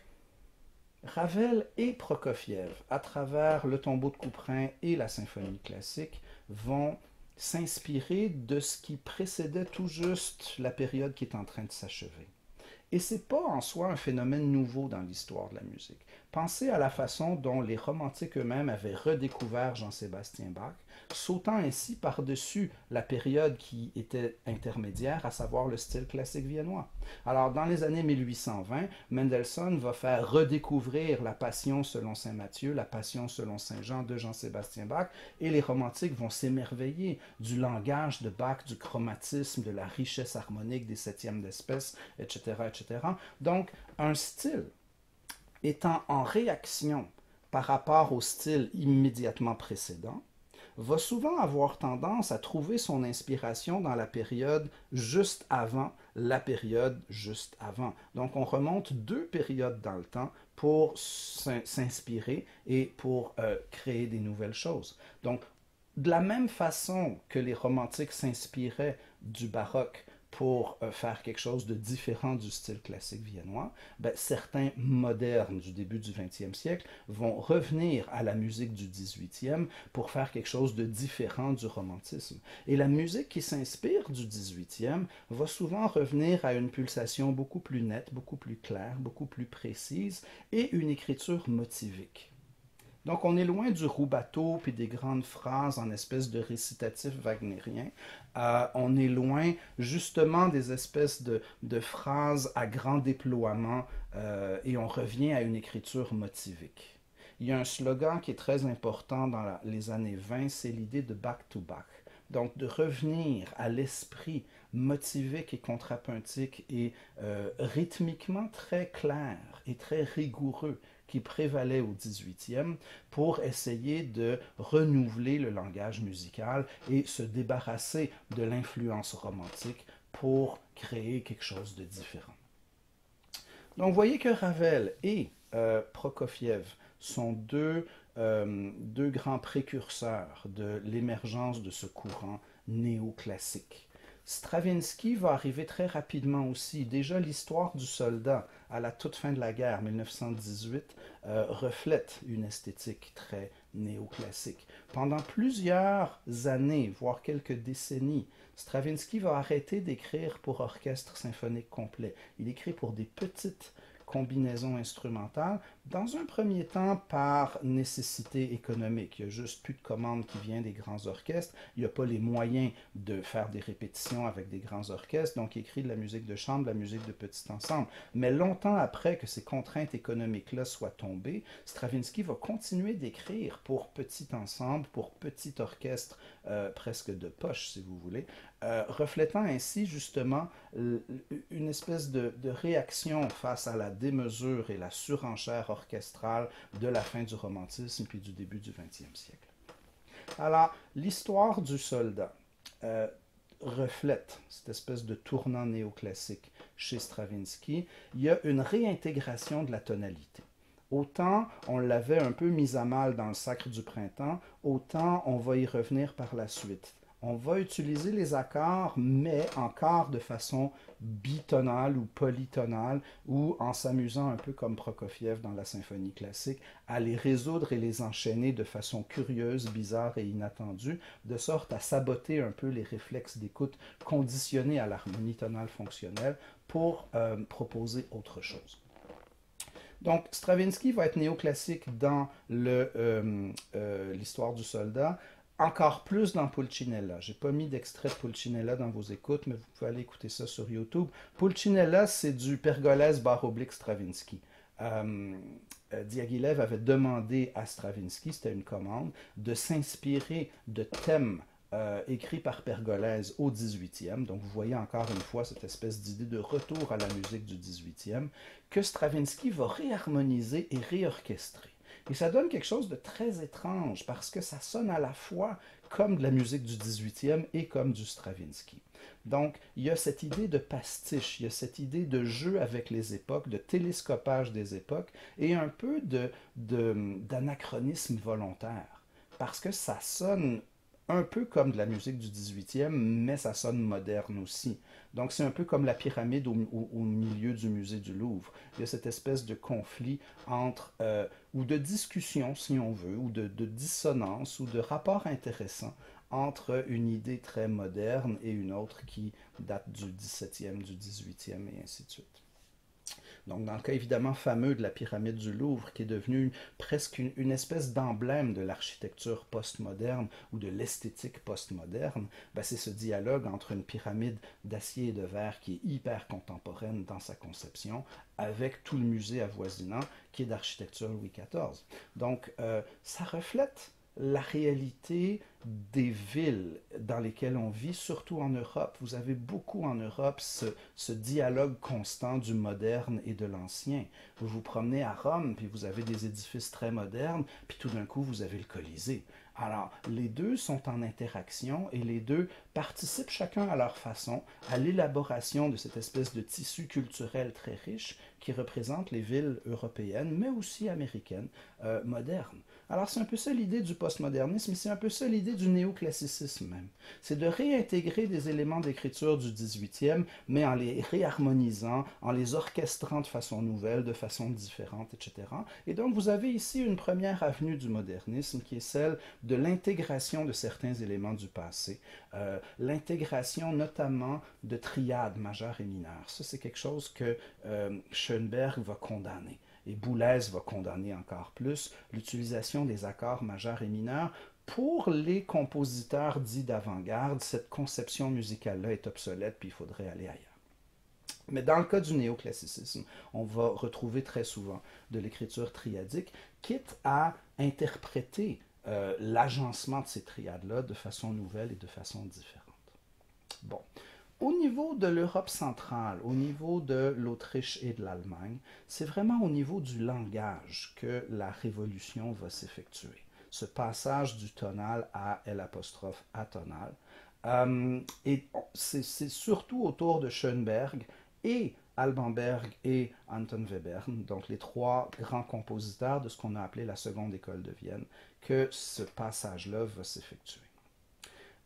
Ravel et Prokofiev, à travers le tombeau de Couperin et la symphonie classique, vont s'inspirer de ce qui précédait tout juste la période qui est en train de s'achever. Et ce n'est pas en soi un phénomène nouveau dans l'histoire de la musique. Pensez à la façon dont les romantiques eux-mêmes avaient redécouvert Jean-Sébastien Bach, sautant ainsi par-dessus la période qui était intermédiaire, à savoir le style classique viennois. Alors, dans les années mille huit cent vingt, Mendelssohn va faire redécouvrir la Passion selon saint Matthieu, la Passion selon saint Jean de Jean-Sébastien Bach, et les romantiques vont s'émerveiller du langage de Bach, du chromatisme, de la richesse harmonique des septièmes d'espèce, et cetera, et cetera. Donc, un style étant en réaction par rapport au style immédiatement précédent, va souvent avoir tendance à trouver son inspiration dans la période juste avant la période juste avant. Donc on remonte deux périodes dans le temps pour s'inspirer et pour euh, créer des nouvelles choses. Donc de la même façon que les romantiques s'inspiraient du baroque pour euh, faire quelque chose de différent du style classique viennois, ben, certains modernes du début du vingtième siècle vont revenir à la musique du dix-huitième pour faire quelque chose de différent du romantisme. Et la musique qui s'inspire du dix-huitième va souvent revenir à une pulsation beaucoup plus nette, beaucoup plus claire, beaucoup plus précise et une écriture motivique. Donc, on est loin du roux-bateau puis des grandes phrases en espèce de récitatif wagnérien. Euh, on est loin justement des espèces de, de phrases à grand déploiement euh, et on revient à une écriture motivique. Il y a un slogan qui est très important dans la, les années vingt, c'est l'idée de back to back. Donc, de revenir à l'esprit motivique et contrapuntique et euh, rythmiquement très clair et très rigoureux qui prévalait au dix-huitième pour essayer de renouveler le langage musical et se débarrasser de l'influence romantique pour créer quelque chose de différent. Donc, vous voyez que Ravel et euh, Prokofiev sont deux, euh, deux grands précurseurs de l'émergence de ce courant néoclassique. Stravinsky va arriver très rapidement aussi. Déjà, l'histoire du soldat à la toute fin de la guerre, mille neuf cent dix-huit, euh, reflète une esthétique très néoclassique. Pendant plusieurs années, voire quelques décennies, Stravinsky va arrêter d'écrire pour orchestre symphonique complet. Il écrit pour des petites combinaisons instrumentales, dans un premier temps par nécessité économique. Il n'y a juste plus de commandes qui viennent des grands orchestres, il n'y a pas les moyens de faire des répétitions avec des grands orchestres, donc il écrit de la musique de chambre, de la musique de petit ensemble. Mais longtemps après que ces contraintes économiques-là soient tombées, Stravinsky va continuer d'écrire pour petit ensemble, pour petit orchestre euh, presque de poche, si vous voulez, euh, reflétant ainsi justement une espèce de, de réaction face à la démesure et la surenchère orchestrale de la fin du romantisme puis du début du vingtième siècle. Alors, l'histoire du soldat euh, reflète cette espèce de tournant néoclassique chez Stravinsky. Il y a une réintégration de la tonalité. Autant on l'avait un peu mise à mal dans le Sacre du printemps, autant on va y revenir par la suite. On va utiliser les accords, mais encore de façon bitonale ou polytonale, ou en s'amusant un peu comme Prokofiev dans la symphonie classique, à les résoudre et les enchaîner de façon curieuse, bizarre et inattendue, de sorte à saboter un peu les réflexes d'écoute conditionnés à l'harmonie tonale fonctionnelle pour euh, proposer autre chose. Donc, Stravinsky va être néoclassique dans le, euh, euh, l'histoire du soldat, encore plus dans Pulcinella. Je n'ai pas mis d'extrait de Pulcinella dans vos écoutes, mais vous pouvez aller écouter ça sur YouTube. Pulcinella, c'est du Pergolèse barre oblique Stravinsky. Euh, Diaghilev avait demandé à Stravinsky, c'était une commande, de s'inspirer de thèmes Euh, écrit par Pergolèse au dix-huitième, donc vous voyez encore une fois cette espèce d'idée de retour à la musique du dix-huitième, que Stravinsky va réharmoniser et réorchestrer. Et ça donne quelque chose de très étrange, parce que ça sonne à la fois comme de la musique du dix-huitième et comme du Stravinsky. Donc, il y a cette idée de pastiche, il y a cette idée de jeu avec les époques, de télescopage des époques, et un peu de, de, d'anachronisme volontaire, parce que ça sonne un peu comme de la musique du dix-huitième, mais ça sonne moderne aussi. Donc c'est un peu comme la pyramide au, au, au milieu du musée du Louvre. Il y a cette espèce de conflit entre, euh, ou de discussion si on veut, ou de, de dissonance, ou de rapport intéressant entre une idée très moderne et une autre qui date du dix-septième, du dix-huitième et ainsi de suite. Donc, dans le cas évidemment fameux de la pyramide du Louvre, qui est devenue presque une, une espèce d'emblème de l'architecture postmoderne ou de l'esthétique postmoderne, ben c'est ce dialogue entre une pyramide d'acier et de verre qui est hyper contemporaine dans sa conception, avec tout le musée avoisinant qui est d'architecture Louis quatorze. Donc, euh, ça reflète la réalité des villes dans lesquelles on vit, surtout en Europe. Vous avez beaucoup en Europe ce, ce dialogue constant du moderne et de l'ancien. Vous vous promenez à Rome, puis vous avez des édifices très modernes, puis tout d'un coup, vous avez le Colisée. Alors, les deux sont en interaction et les deux participent chacun à leur façon à l'élaboration de cette espèce de tissu culturel très riche qui représente les villes européennes, mais aussi américaines, euh, modernes. Alors, c'est un peu ça l'idée du postmodernisme, et c'est un peu ça l'idée du néoclassicisme même. C'est de réintégrer des éléments d'écriture du dix-huitième, mais en les réharmonisant, en les orchestrant de façon nouvelle, de façon différente, et cetera. Et donc, vous avez ici une première avenue du modernisme qui est celle de l'intégration de certains éléments du passé, euh, l'intégration notamment de triades majeures et mineures. Ça, c'est quelque chose que euh, Schoenberg va condamner. Et Boulez va condamner encore plus l'utilisation des accords majeurs et mineurs. Pour les compositeurs dits d'avant-garde, cette conception musicale-là est obsolète, puis il faudrait aller ailleurs. Mais dans le cas du néoclassicisme, on va retrouver très souvent de l'écriture triadique, quitte à interpréter euh, l'agencement de ces triades-là de façon nouvelle et de façon différente. Bon. Au niveau de l'Europe centrale, au niveau de l'Autriche et de l'Allemagne, c'est vraiment au niveau du langage que la révolution va s'effectuer. Ce passage du tonal à L' atonal. Euh, et c'est, c'est surtout autour de Schoenberg et Alban Berg et Anton Webern, donc les trois grands compositeurs de ce qu'on a appelé la seconde école de Vienne, que ce passage-là va s'effectuer.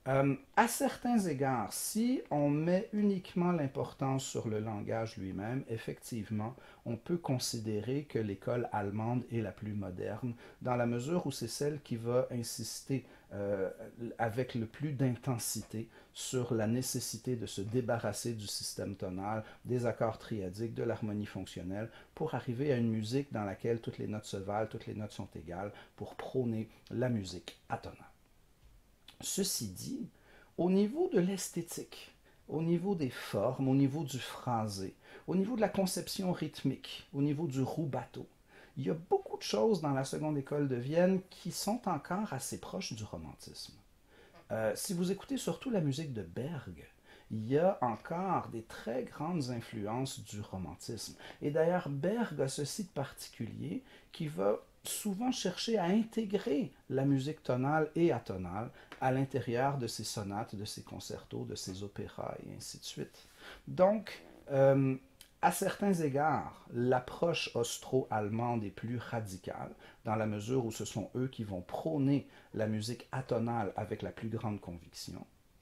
Euh, à certains égards, si on met uniquement l'importance sur le langage lui-même, effectivement, on peut considérer que l'école allemande est la plus moderne, dans la mesure où c'est celle qui va insister euh, avec le plus d'intensité sur la nécessité de se débarrasser du système tonal, des accords triadiques, de l'harmonie fonctionnelle, pour arriver à une musique dans laquelle toutes les notes se valent, toutes les notes sont égales, pour prôner la musique atonale. Ceci dit, au niveau de l'esthétique, au niveau des formes, au niveau du phrasé, au niveau de la conception rythmique, au niveau du rubato, il y a beaucoup de choses dans la seconde école de Vienne qui sont encore assez proches du romantisme. Euh, si vous écoutez surtout la musique de Berg, il y a encore des très grandes influences du romantisme. Et d'ailleurs, Berg a ceci de particulier qui va souvent chercher à intégrer la musique tonale et atonale à l'intérieur de ses sonates, de ses concertos, de ses opéras et ainsi de suite. Donc, euh, à certains égards, l'approche austro-allemande est plus radicale, dans la mesure où ce sont eux qui vont prôner la musique atonale avec la plus grande conviction.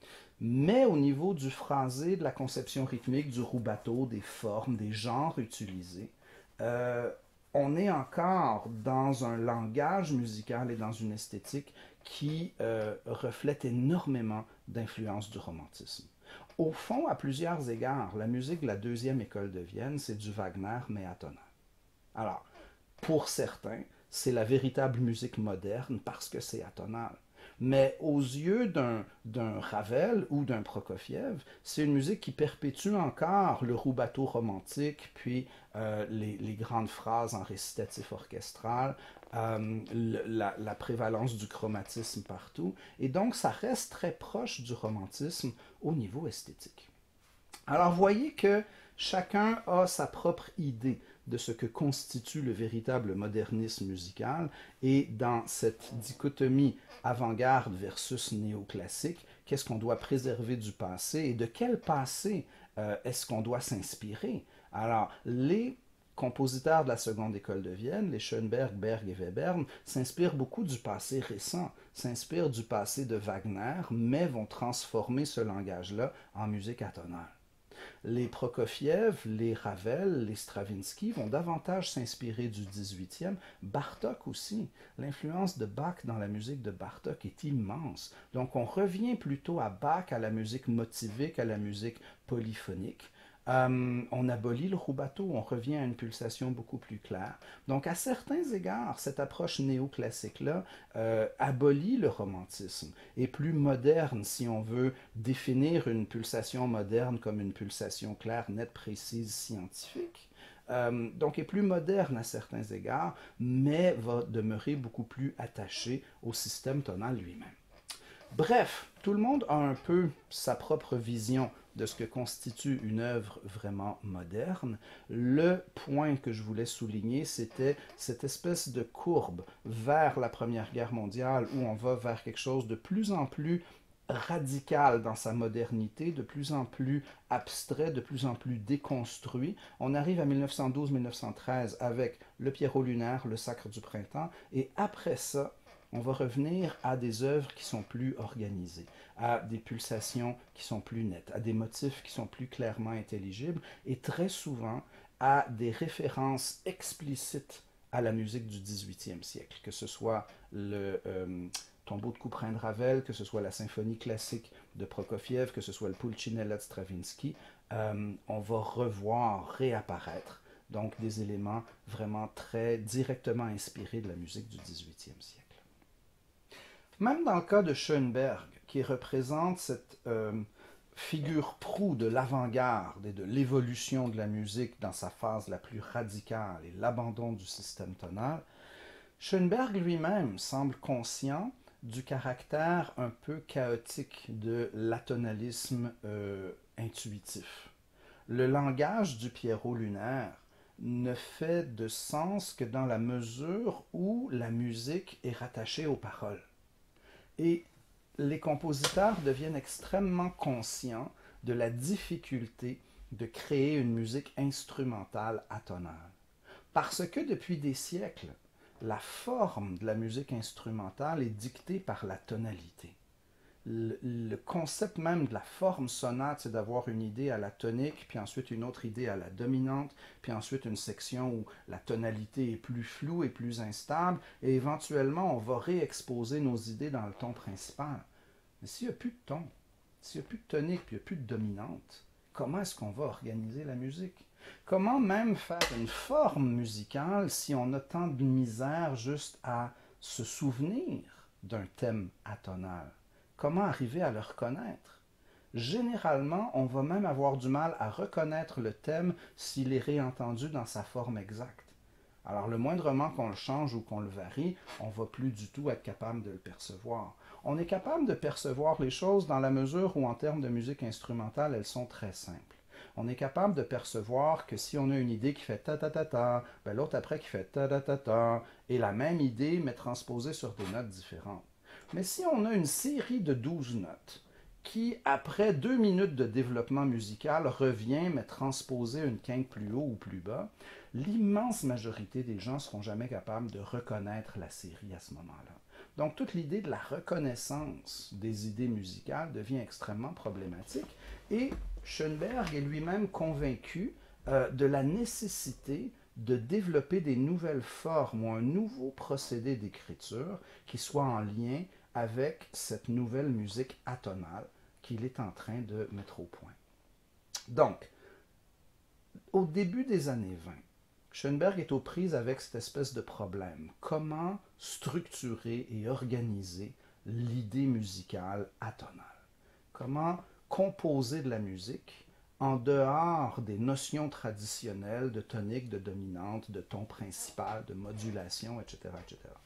Mais au niveau du phrasé, de la conception rythmique, du rubato, des formes, des genres utilisés, euh, on est encore dans un langage musical et dans une esthétique qui euh, reflète énormément d'influence du romantisme. Au fond, à plusieurs égards, la musique de la deuxième école de Vienne, c'est du Wagner, mais atonal. Alors, pour certains, c'est la véritable musique moderne parce que c'est atonal. Mais aux yeux d'un Ravel ou d'un Prokofiev, c'est une musique qui perpétue encore le rubato romantique, puis euh, les, les grandes phrases en récitatif orchestral, euh, la, la prévalence du chromatisme partout. Et donc, ça reste très proche du romantisme au niveau esthétique. Alors, voyez que chacun a sa propre idée de ce que constitue le véritable modernisme musical, et dans cette dichotomie avant-garde versus néoclassique, qu'est-ce qu'on doit préserver du passé et de quel passé euh, est-ce qu'on doit s'inspirer? Alors, les compositeurs de la seconde école de Vienne, les Schoenberg, Berg et Webern, s'inspirent beaucoup du passé récent, s'inspirent du passé de Wagner, mais vont transformer ce langage-là en musique atonale. Les Prokofiev, les Ravel, les Stravinsky vont davantage s'inspirer du dix-huitième, Bartók aussi. L'influence de Bach dans la musique de Bartók est immense. Donc on revient plutôt à Bach, à la musique motivique, à la musique polyphonique. Euh, on abolit le rubato, on revient à une pulsation beaucoup plus claire. Donc, à certains égards, cette approche néoclassique-là euh, abolit le romantisme, est plus moderne si on veut définir une pulsation moderne comme une pulsation claire, nette, précise, scientifique. Euh, donc, est plus moderne à certains égards, mais va demeurer beaucoup plus attaché au système tonal lui-même. Bref, tout le monde a un peu sa propre vision de ce que constitue une œuvre vraiment moderne. Le point que je voulais souligner, c'était cette espèce de courbe vers la Première Guerre mondiale où on va vers quelque chose de plus en plus radical dans sa modernité, de plus en plus abstrait, de plus en plus déconstruit. On arrive à mille neuf cent douze mille neuf cent treize avec le Pierrot lunaire, le Sacre du printemps, et après ça, on va revenir à des œuvres qui sont plus organisées, à des pulsations qui sont plus nettes, à des motifs qui sont plus clairement intelligibles, et très souvent à des références explicites à la musique du dix-huitième siècle, que ce soit le euh, tombeau de Couperin de Ravel, que ce soit la symphonie classique de Prokofiev, que ce soit le Pulcinella de Stravinsky. Euh, on va revoir réapparaître donc des éléments vraiment très directement inspirés de la musique du dix-huitième siècle. Même dans le cas de Schoenberg, qui représente cette euh, figure proue de l'avant-garde et de l'évolution de la musique dans sa phase la plus radicale et l'abandon du système tonal, Schoenberg lui-même semble conscient du caractère un peu chaotique de l'atonalisme euh, intuitif. Le langage du Pierrot lunaire ne fait de sens que dans la mesure où la musique est rattachée aux paroles. Et les compositeurs deviennent extrêmement conscients de la difficulté de créer une musique instrumentale atonale. Parce que depuis des siècles, la forme de la musique instrumentale est dictée par la tonalité. le, le concept même de la forme sonate, c'est d'avoir une idée à la tonique, puis ensuite une autre idée à la dominante, puis ensuite une section où la tonalité est plus floue et plus instable, et éventuellement on va réexposer nos idées dans le ton principal. Mais s'il n'y a plus de ton, s'il n'y a plus de tonique, puis il n'y a plus de dominante, comment est-ce qu'on va organiser la musique? Comment même faire une forme musicale si on a tant de misère juste à se souvenir d'un thème atonal? Comment arriver à le reconnaître? Généralement, on va même avoir du mal à reconnaître le thème s'il est réentendu dans sa forme exacte. Alors, le moindrement qu'on le change ou qu'on le varie, on ne va plus du tout être capable de le percevoir. On est capable de percevoir les choses dans la mesure où, en termes de musique instrumentale, elles sont très simples. On est capable de percevoir que si on a une idée qui fait ta-ta-ta-ta, ben l'autre après qui fait ta-ta-ta-ta, et la même idée, mais transposée sur des notes différentes. Mais si on a une série de douze notes, qui, après deux minutes de développement musical, revient, mais transposée une quinte plus haut ou plus bas, l'immense majorité des gens ne seront jamais capables de reconnaître la série à ce moment-là. Donc, toute l'idée de la reconnaissance des idées musicales devient extrêmement problématique, et Schoenberg est lui-même convaincu euh, de la nécessité de développer des nouvelles formes ou un nouveau procédé d'écriture qui soit en lien avec cette nouvelle musique atonale qu'il est en train de mettre au point. Donc, au début des années vingt, Schoenberg est aux prises avec cette espèce de problème. Comment structurer et organiser l'idée musicale atonale? Comment composer de la musique en dehors des notions traditionnelles de tonique, de dominante, de ton principal, de modulation, et cetera, et cetera.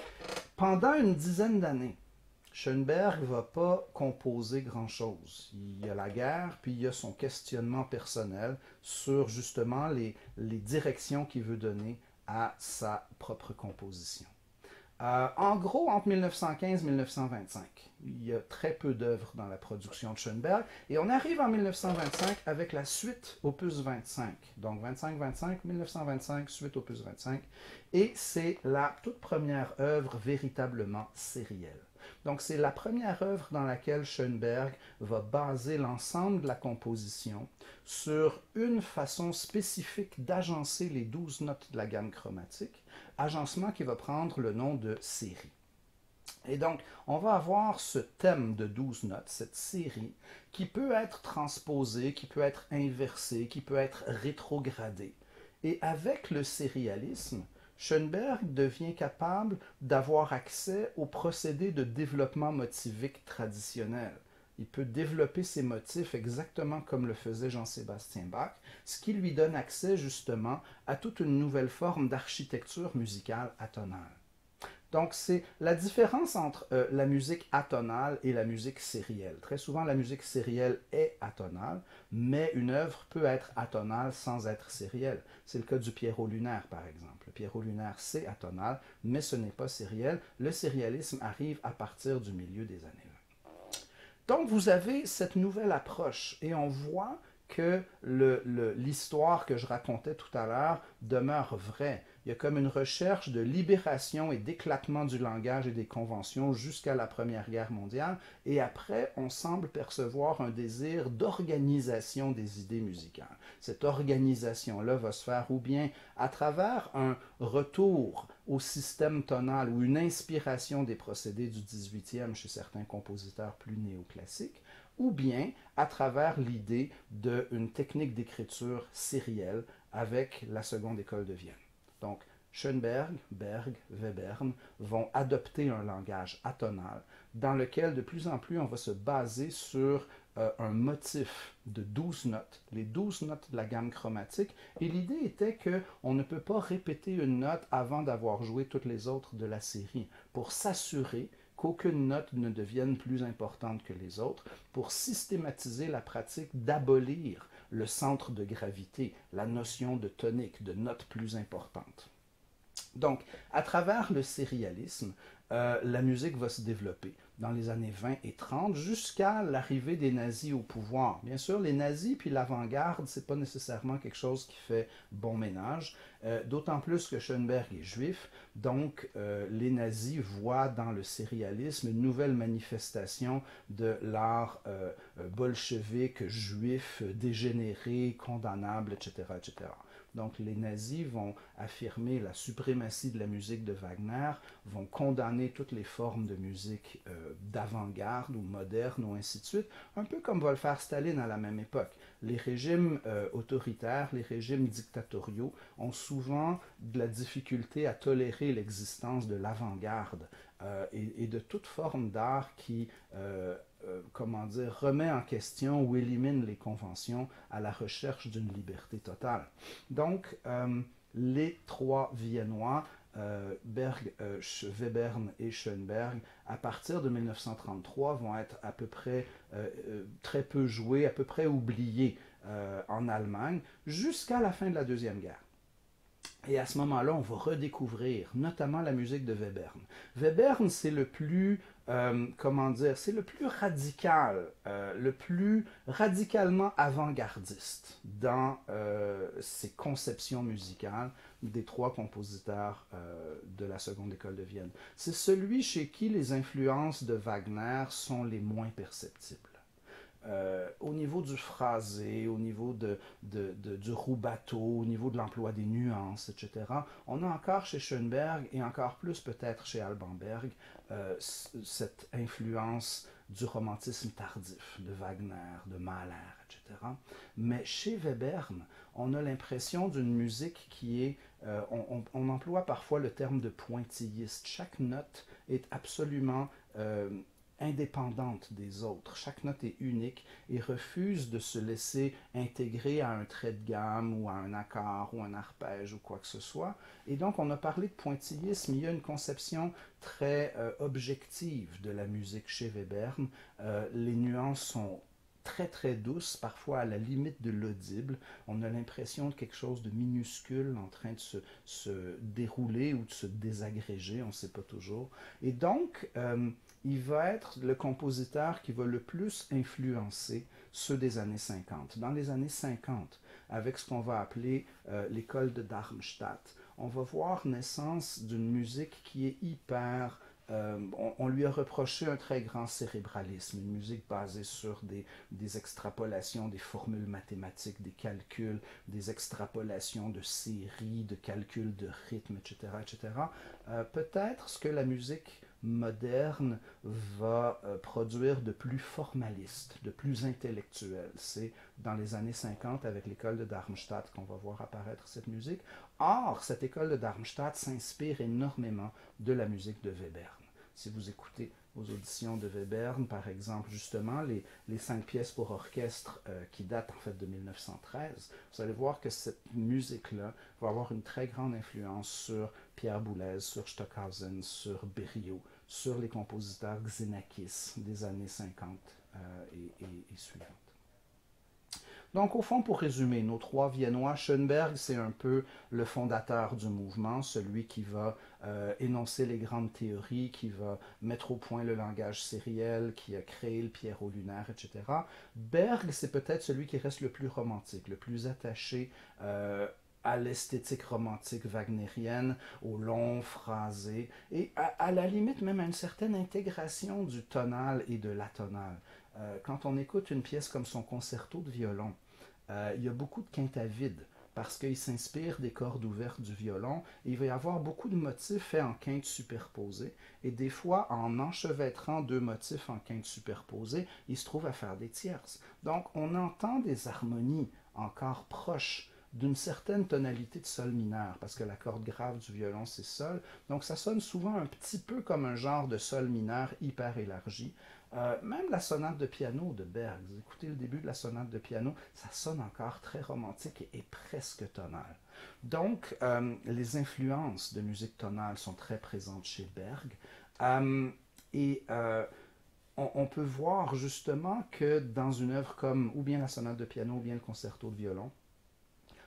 Pendant une dizaine d'années, Schoenberg ne va pas composer grand-chose. Il y a la guerre, puis il y a son questionnement personnel sur justement les, les directions qu'il veut donner à sa propre composition. Euh, en gros, entre mille neuf cent quinze et mille neuf cent vingt-cinq, il y a très peu d'œuvres dans la production de Schoenberg, et on arrive en mille neuf cent vingt-cinq avec la suite opus vingt-cinq. Donc vingt-cinq vingt-cinq, mille neuf cent vingt-cinq, suite opus vingt-cinq, et c'est la toute première œuvre véritablement sérielle. Donc c'est la première œuvre dans laquelle Schoenberg va baser l'ensemble de la composition sur une façon spécifique d'agencer les douze notes de la gamme chromatique, agencement qui va prendre le nom de série. Et donc, on va avoir ce thème de douze notes, cette série, qui peut être transposée, qui peut être inversée, qui peut être rétrogradée. Et avec le sérialisme, Schoenberg devient capable d'avoir accès aux procédés de développement motivique traditionnel. Il peut développer ses motifs exactement comme le faisait Jean-Sébastien Bach, ce qui lui donne accès justement à toute une nouvelle forme d'architecture musicale atonale. Donc, c'est la différence entre euh, la musique atonale et la musique sérielle. Très souvent, la musique sérielle est atonale, mais une œuvre peut être atonale sans être sérielle. C'est le cas du Pierrot lunaire, par exemple. Le Pierrot lunaire, c'est atonal, mais ce n'est pas sériel. Le sérialisme arrive à partir du milieu des années vingt. Donc, vous avez cette nouvelle approche, et on voit que l'histoire que je racontais tout à l'heure demeure vraie. Il y a comme une recherche de libération et d'éclatement du langage et des conventions jusqu'à la Première Guerre mondiale, et après, on semble percevoir un désir d'organisation des idées musicales. Cette organisation-là va se faire ou bien à travers un retour au système tonal ou une inspiration des procédés du dix-huitième chez certains compositeurs plus néoclassiques, ou bien à travers l'idée d'une technique d'écriture sérielle avec la seconde école de Vienne. Donc, Schoenberg, Berg, Webern vont adopter un langage atonal dans lequel de plus en plus on va se baser sur euh, un motif de douze notes, les douze notes de la gamme chromatique, et l'idée était qu'on ne peut pas répéter une note avant d'avoir joué toutes les autres de la série, pour s'assurer qu'aucune note ne devienne plus importante que les autres, pour systématiser la pratique d'abolir le centre de gravité, la notion de tonique, de note plus importante. Donc, à travers le sérialisme, euh, la musique va se développer dans les années vingt et trente jusqu'à l'arrivée des nazis au pouvoir. Bien sûr, les nazis puis l'avant-garde, c'est pas nécessairement quelque chose qui fait bon ménage, euh, d'autant plus que Schoenberg est juif, donc euh, les nazis voient dans le sérialisme une nouvelle manifestation de l'art euh, bolchevique, juif, dégénéré, condamnable, et cetera, et cetera. Donc les nazis vont affirmer la suprématie de la musique de Wagner, vont condamner toutes les formes de musique euh, d'avant-garde ou moderne ou ainsi de suite, un peu comme va le faire Staline à la même époque. Les régimes euh, autoritaires, les régimes dictatoriaux ont souvent de la difficulté à tolérer l'existence de l'avant-garde euh, et, et de toute forme d'art qui euh, Euh, comment dire, remet en question ou élimine les conventions à la recherche d'une liberté totale. Donc, euh, les trois Viennois, euh, Berg, euh, Webern et Schoenberg, à partir de mille neuf cent trente-trois, vont être à peu près euh, euh, très peu joués, à peu près oubliés euh, en Allemagne, jusqu'à la fin de la Deuxième Guerre. Et à ce moment-là, on va redécouvrir notamment la musique de Webern. Webern, c'est le plus, euh, comment dire, c'est le plus radical, euh, le plus radicalement avant-gardiste dans euh, ses conceptions musicales des trois compositeurs euh, de la Seconde École de Vienne. C'est celui chez qui les influences de Wagner sont les moins perceptibles. Euh, au niveau du phrasé, au niveau de, de, de, du rubato, au niveau de l'emploi des nuances, et cetera, on a encore chez Schoenberg, et encore plus peut-être chez Alban Berg, euh, cette influence du romantisme tardif, de Wagner, de Mahler, et cetera. Mais chez Webern, on a l'impression d'une musique qui est, euh, on, on, on emploie parfois le terme de pointilliste. Chaque note est absolument euh, indépendante des autres. Chaque note est unique et refuse de se laisser intégrer à un trait de gamme ou à un accord ou un arpège ou quoi que ce soit. Et donc, on a parlé de pointillisme. Il y a une conception très euh, objective de la musique chez Webern. Euh, les nuances sont très très douces, parfois à la limite de l'audible. On a l'impression de quelque chose de minuscule en train de se, se dérouler ou de se désagréger, on ne sait pas toujours. Et donc, euh, il va être le compositeur qui va le plus influencer ceux des années cinquante. Dans les années cinquante, avec ce qu'on va appeler euh, l'école de Darmstadt, on va voir naissance d'une musique qui est hyper... Euh, on, on lui a reproché un très grand cérébralisme, une musique basée sur des, des extrapolations, des formules mathématiques, des calculs, des extrapolations de séries, de calculs de rythme, et cetera, et cetera. Euh, peut-être ce que la musique moderne va euh, produire de plus formaliste, de plus intellectuel. C'est dans les années cinquante, avec l'école de Darmstadt, qu'on va voir apparaître cette musique. Or, cette école de Darmstadt s'inspire énormément de la musique de Webern. Si vous écoutez aux auditions de Webern, par exemple, justement, les, les cinq pièces pour orchestre euh, qui datent en fait de mille neuf cent treize, vous allez voir que cette musique-là va avoir une très grande influence sur Pierre Boulez, sur Stockhausen, sur Berio, sur les compositeurs Xenakis des années cinquante euh, et, et, et suivantes. Donc, au fond, pour résumer, nos trois Viennois, Schoenberg, c'est un peu le fondateur du mouvement, celui qui va euh, énoncer les grandes théories, qui va mettre au point le langage sériel, qui a créé le pierrot lunaire, et cetera. Berg, c'est peut-être celui qui reste le plus romantique, le plus attaché euh, à l'esthétique romantique wagnérienne, au long phrasé, et à, à la limite même à une certaine intégration du tonal et de l'atonal. Euh, quand on écoute une pièce comme son concerto de violon, euh, il y a beaucoup de quintes à vide parce qu'il s'inspire des cordes ouvertes du violon et il va y avoir beaucoup de motifs faits en quintes superposées et des fois en enchevêtrant deux motifs en quintes superposées, il se trouve à faire des tierces. Donc on entend des harmonies encore proches d'une certaine tonalité de sol mineur, parce que la corde grave du violon, c'est sol. Donc ça sonne souvent un petit peu comme un genre de sol mineur hyper élargi. Euh, même la sonate de piano de Berg, vous écoutez le début de la sonate de piano, ça sonne encore très romantique et, et presque tonal. Donc, euh, les influences de musique tonale sont très présentes chez Berg. Euh, et euh, on, on peut voir justement que dans une œuvre comme ou bien la sonate de piano ou bien le concerto de violon,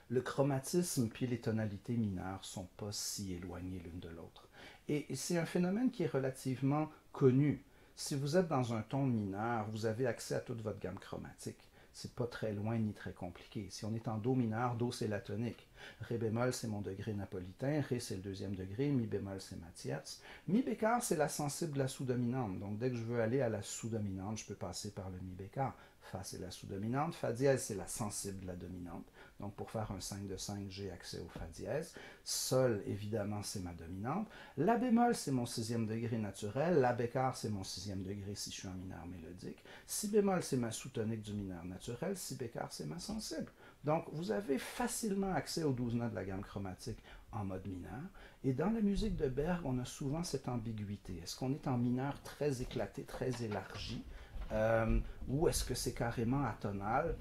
le chromatisme puis les tonalités mineures ne sont pas si éloignées l'une de l'autre. Et, et c'est un phénomène qui est relativement connu. Si vous êtes dans un ton mineur, vous avez accès à toute votre gamme chromatique. C'est pas très loin ni très compliqué. Si on est en do mineur, do c'est la tonique. Ré bémol c'est mon degré napolitain, ré c'est le deuxième degré, mi bémol c'est ma tierce. Mi bécard c'est la sensible de la sous-dominante. Donc dès que je veux aller à la sous-dominante, je peux passer par le mi bécard. Fa c'est la sous-dominante, fa dièse c'est la sensible de la dominante. Donc pour faire un cinq de cinq, j'ai accès au fa dièse. Sol évidemment c'est ma dominante. La bémol c'est mon sixième degré naturel, la bécard c'est mon sixième degré si je suis en mineur mélodique. Si bémol c'est ma sous-tonique du mineur naturel, si bécard c'est ma sensible. Donc, vous avez facilement accès aux douze notes de la gamme chromatique en mode mineur. Et dans la musique de Berg, on a souvent cette ambiguïté. Est-ce qu'on est en mineur très éclaté, très élargi, euh, ou est-ce que c'est carrément atonal?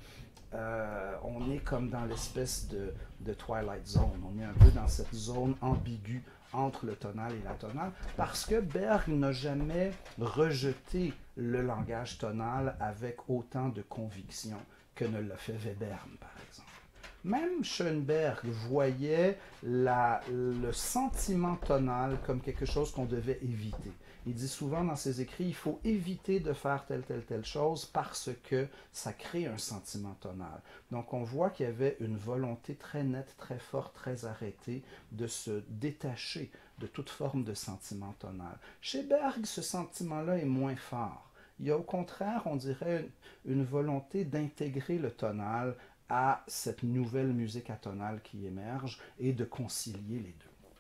Euh, on est comme dans l'espèce de, de Twilight Zone. On est un peu dans cette zone ambiguë entre le tonal et l'atonal, parce que Berg n'a jamais rejeté le langage tonal avec autant de conviction que ne l'a fait Webern, par exemple. Même Schoenberg voyait la, le sentiment tonal comme quelque chose qu'on devait éviter. Il dit souvent dans ses écrits, il faut éviter de faire telle, telle, telle chose parce que ça crée un sentiment tonal. Donc on voit qu'il y avait une volonté très nette, très forte, très arrêtée de se détacher de toute forme de sentiment tonal. Chez Berg, ce sentiment-là est moins fort. Il y a au contraire, on dirait, une, une volonté d'intégrer le tonal à cette nouvelle musique atonale qui émerge et de concilier les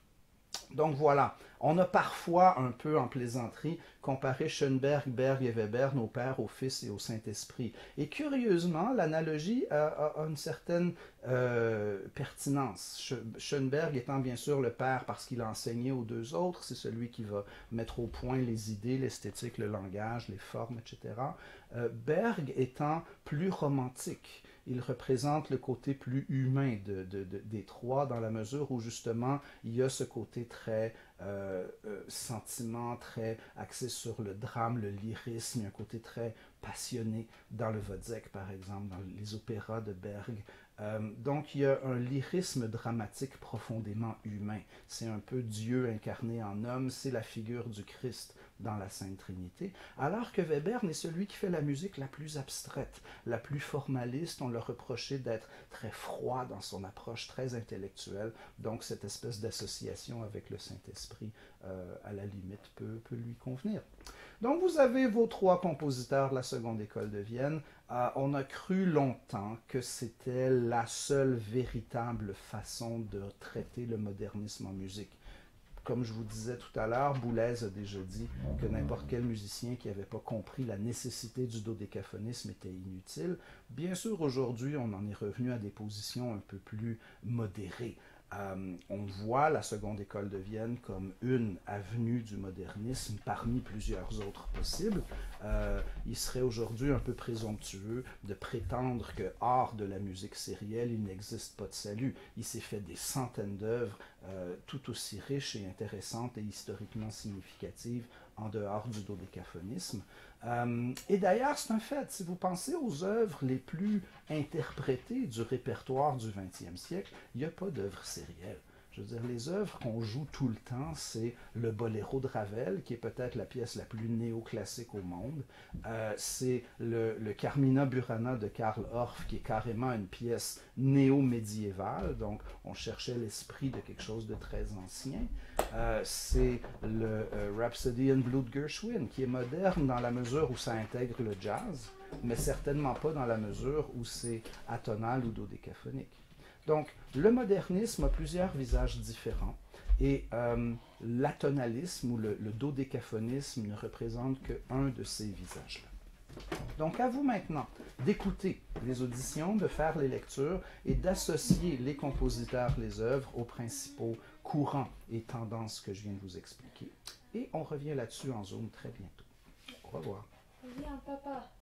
deux. Donc voilà, on a parfois un peu en plaisanterie comparé Schoenberg, Berg et Webern au Père, au Fils et au Saint-Esprit. Et curieusement, l'analogie a, a, a une certaine euh, pertinence. Schoenberg étant bien sûr le Père parce qu'il a enseigné aux deux autres, c'est celui qui va mettre au point les idées, l'esthétique, le langage, les formes, et cetera. Euh, Berg étant plus romantique. Il représente le côté plus humain de, de, de, des trois, dans la mesure où justement il y a ce côté très euh, euh, sentiment, très axé sur le drame, le lyrisme, il y a un côté très passionné dans le Wozzeck par exemple, dans les opéras de Berg. Euh, donc il y a un lyrisme dramatique profondément humain. C'est un peu Dieu incarné en homme, c'est la figure du Christ dans la Sainte Trinité, alors que Webern est celui qui fait la musique la plus abstraite, la plus formaliste. On leur reprochait d'être très froid dans son approche, très intellectuelle, donc cette espèce d'association avec le Saint-Esprit, euh, à la limite, peut, peut lui convenir. Donc vous avez vos trois compositeurs de la seconde école de Vienne. Euh, on a cru longtemps que c'était la seule véritable façon de traiter le modernisme en musique. Comme je vous disais tout à l'heure, Boulez a déjà dit que n'importe quel musicien qui n'avait pas compris la nécessité du dodécaphonisme était inutile. Bien sûr, aujourd'hui, on en est revenu à des positions un peu plus modérées. Euh, on voit la seconde école de Vienne comme une avenue du modernisme parmi plusieurs autres possibles. Euh, il serait aujourd'hui un peu présomptueux de prétendre que hors de la musique sérielle, il n'existe pas de salut. Il s'est fait des centaines d'œuvres euh, tout aussi riches et intéressantes et historiquement significatives en dehors du dodécaphonisme. Euh, et d'ailleurs, c'est un fait, si vous pensez aux œuvres les plus interprétées du répertoire du vingtième siècle, il n'y a pas d'œuvre sérielle. Je veux dire, les œuvres qu'on joue tout le temps, c'est le Boléro de Ravel, qui est peut-être la pièce la plus néoclassique au monde. Euh, c'est le, le Carmina Burana de Karl Orff, qui est carrément une pièce néo-médiévale. Donc, on cherchait l'esprit de quelque chose de très ancien. Euh, c'est le euh, Rhapsody in Blue de Gershwin, qui est moderne dans la mesure où ça intègre le jazz, mais certainement pas dans la mesure où c'est atonal ou dodécaphonique. Donc, le modernisme a plusieurs visages différents et euh, l'atonalisme ou le, le dodécaphonisme ne représente qu'un de ces visages-là. Donc, à vous maintenant d'écouter les auditions, de faire les lectures et d'associer les compositeurs, les œuvres aux principaux courants et tendances que je viens de vous expliquer. Et on revient là-dessus en Zoom très bientôt. Au revoir. Viens, papa.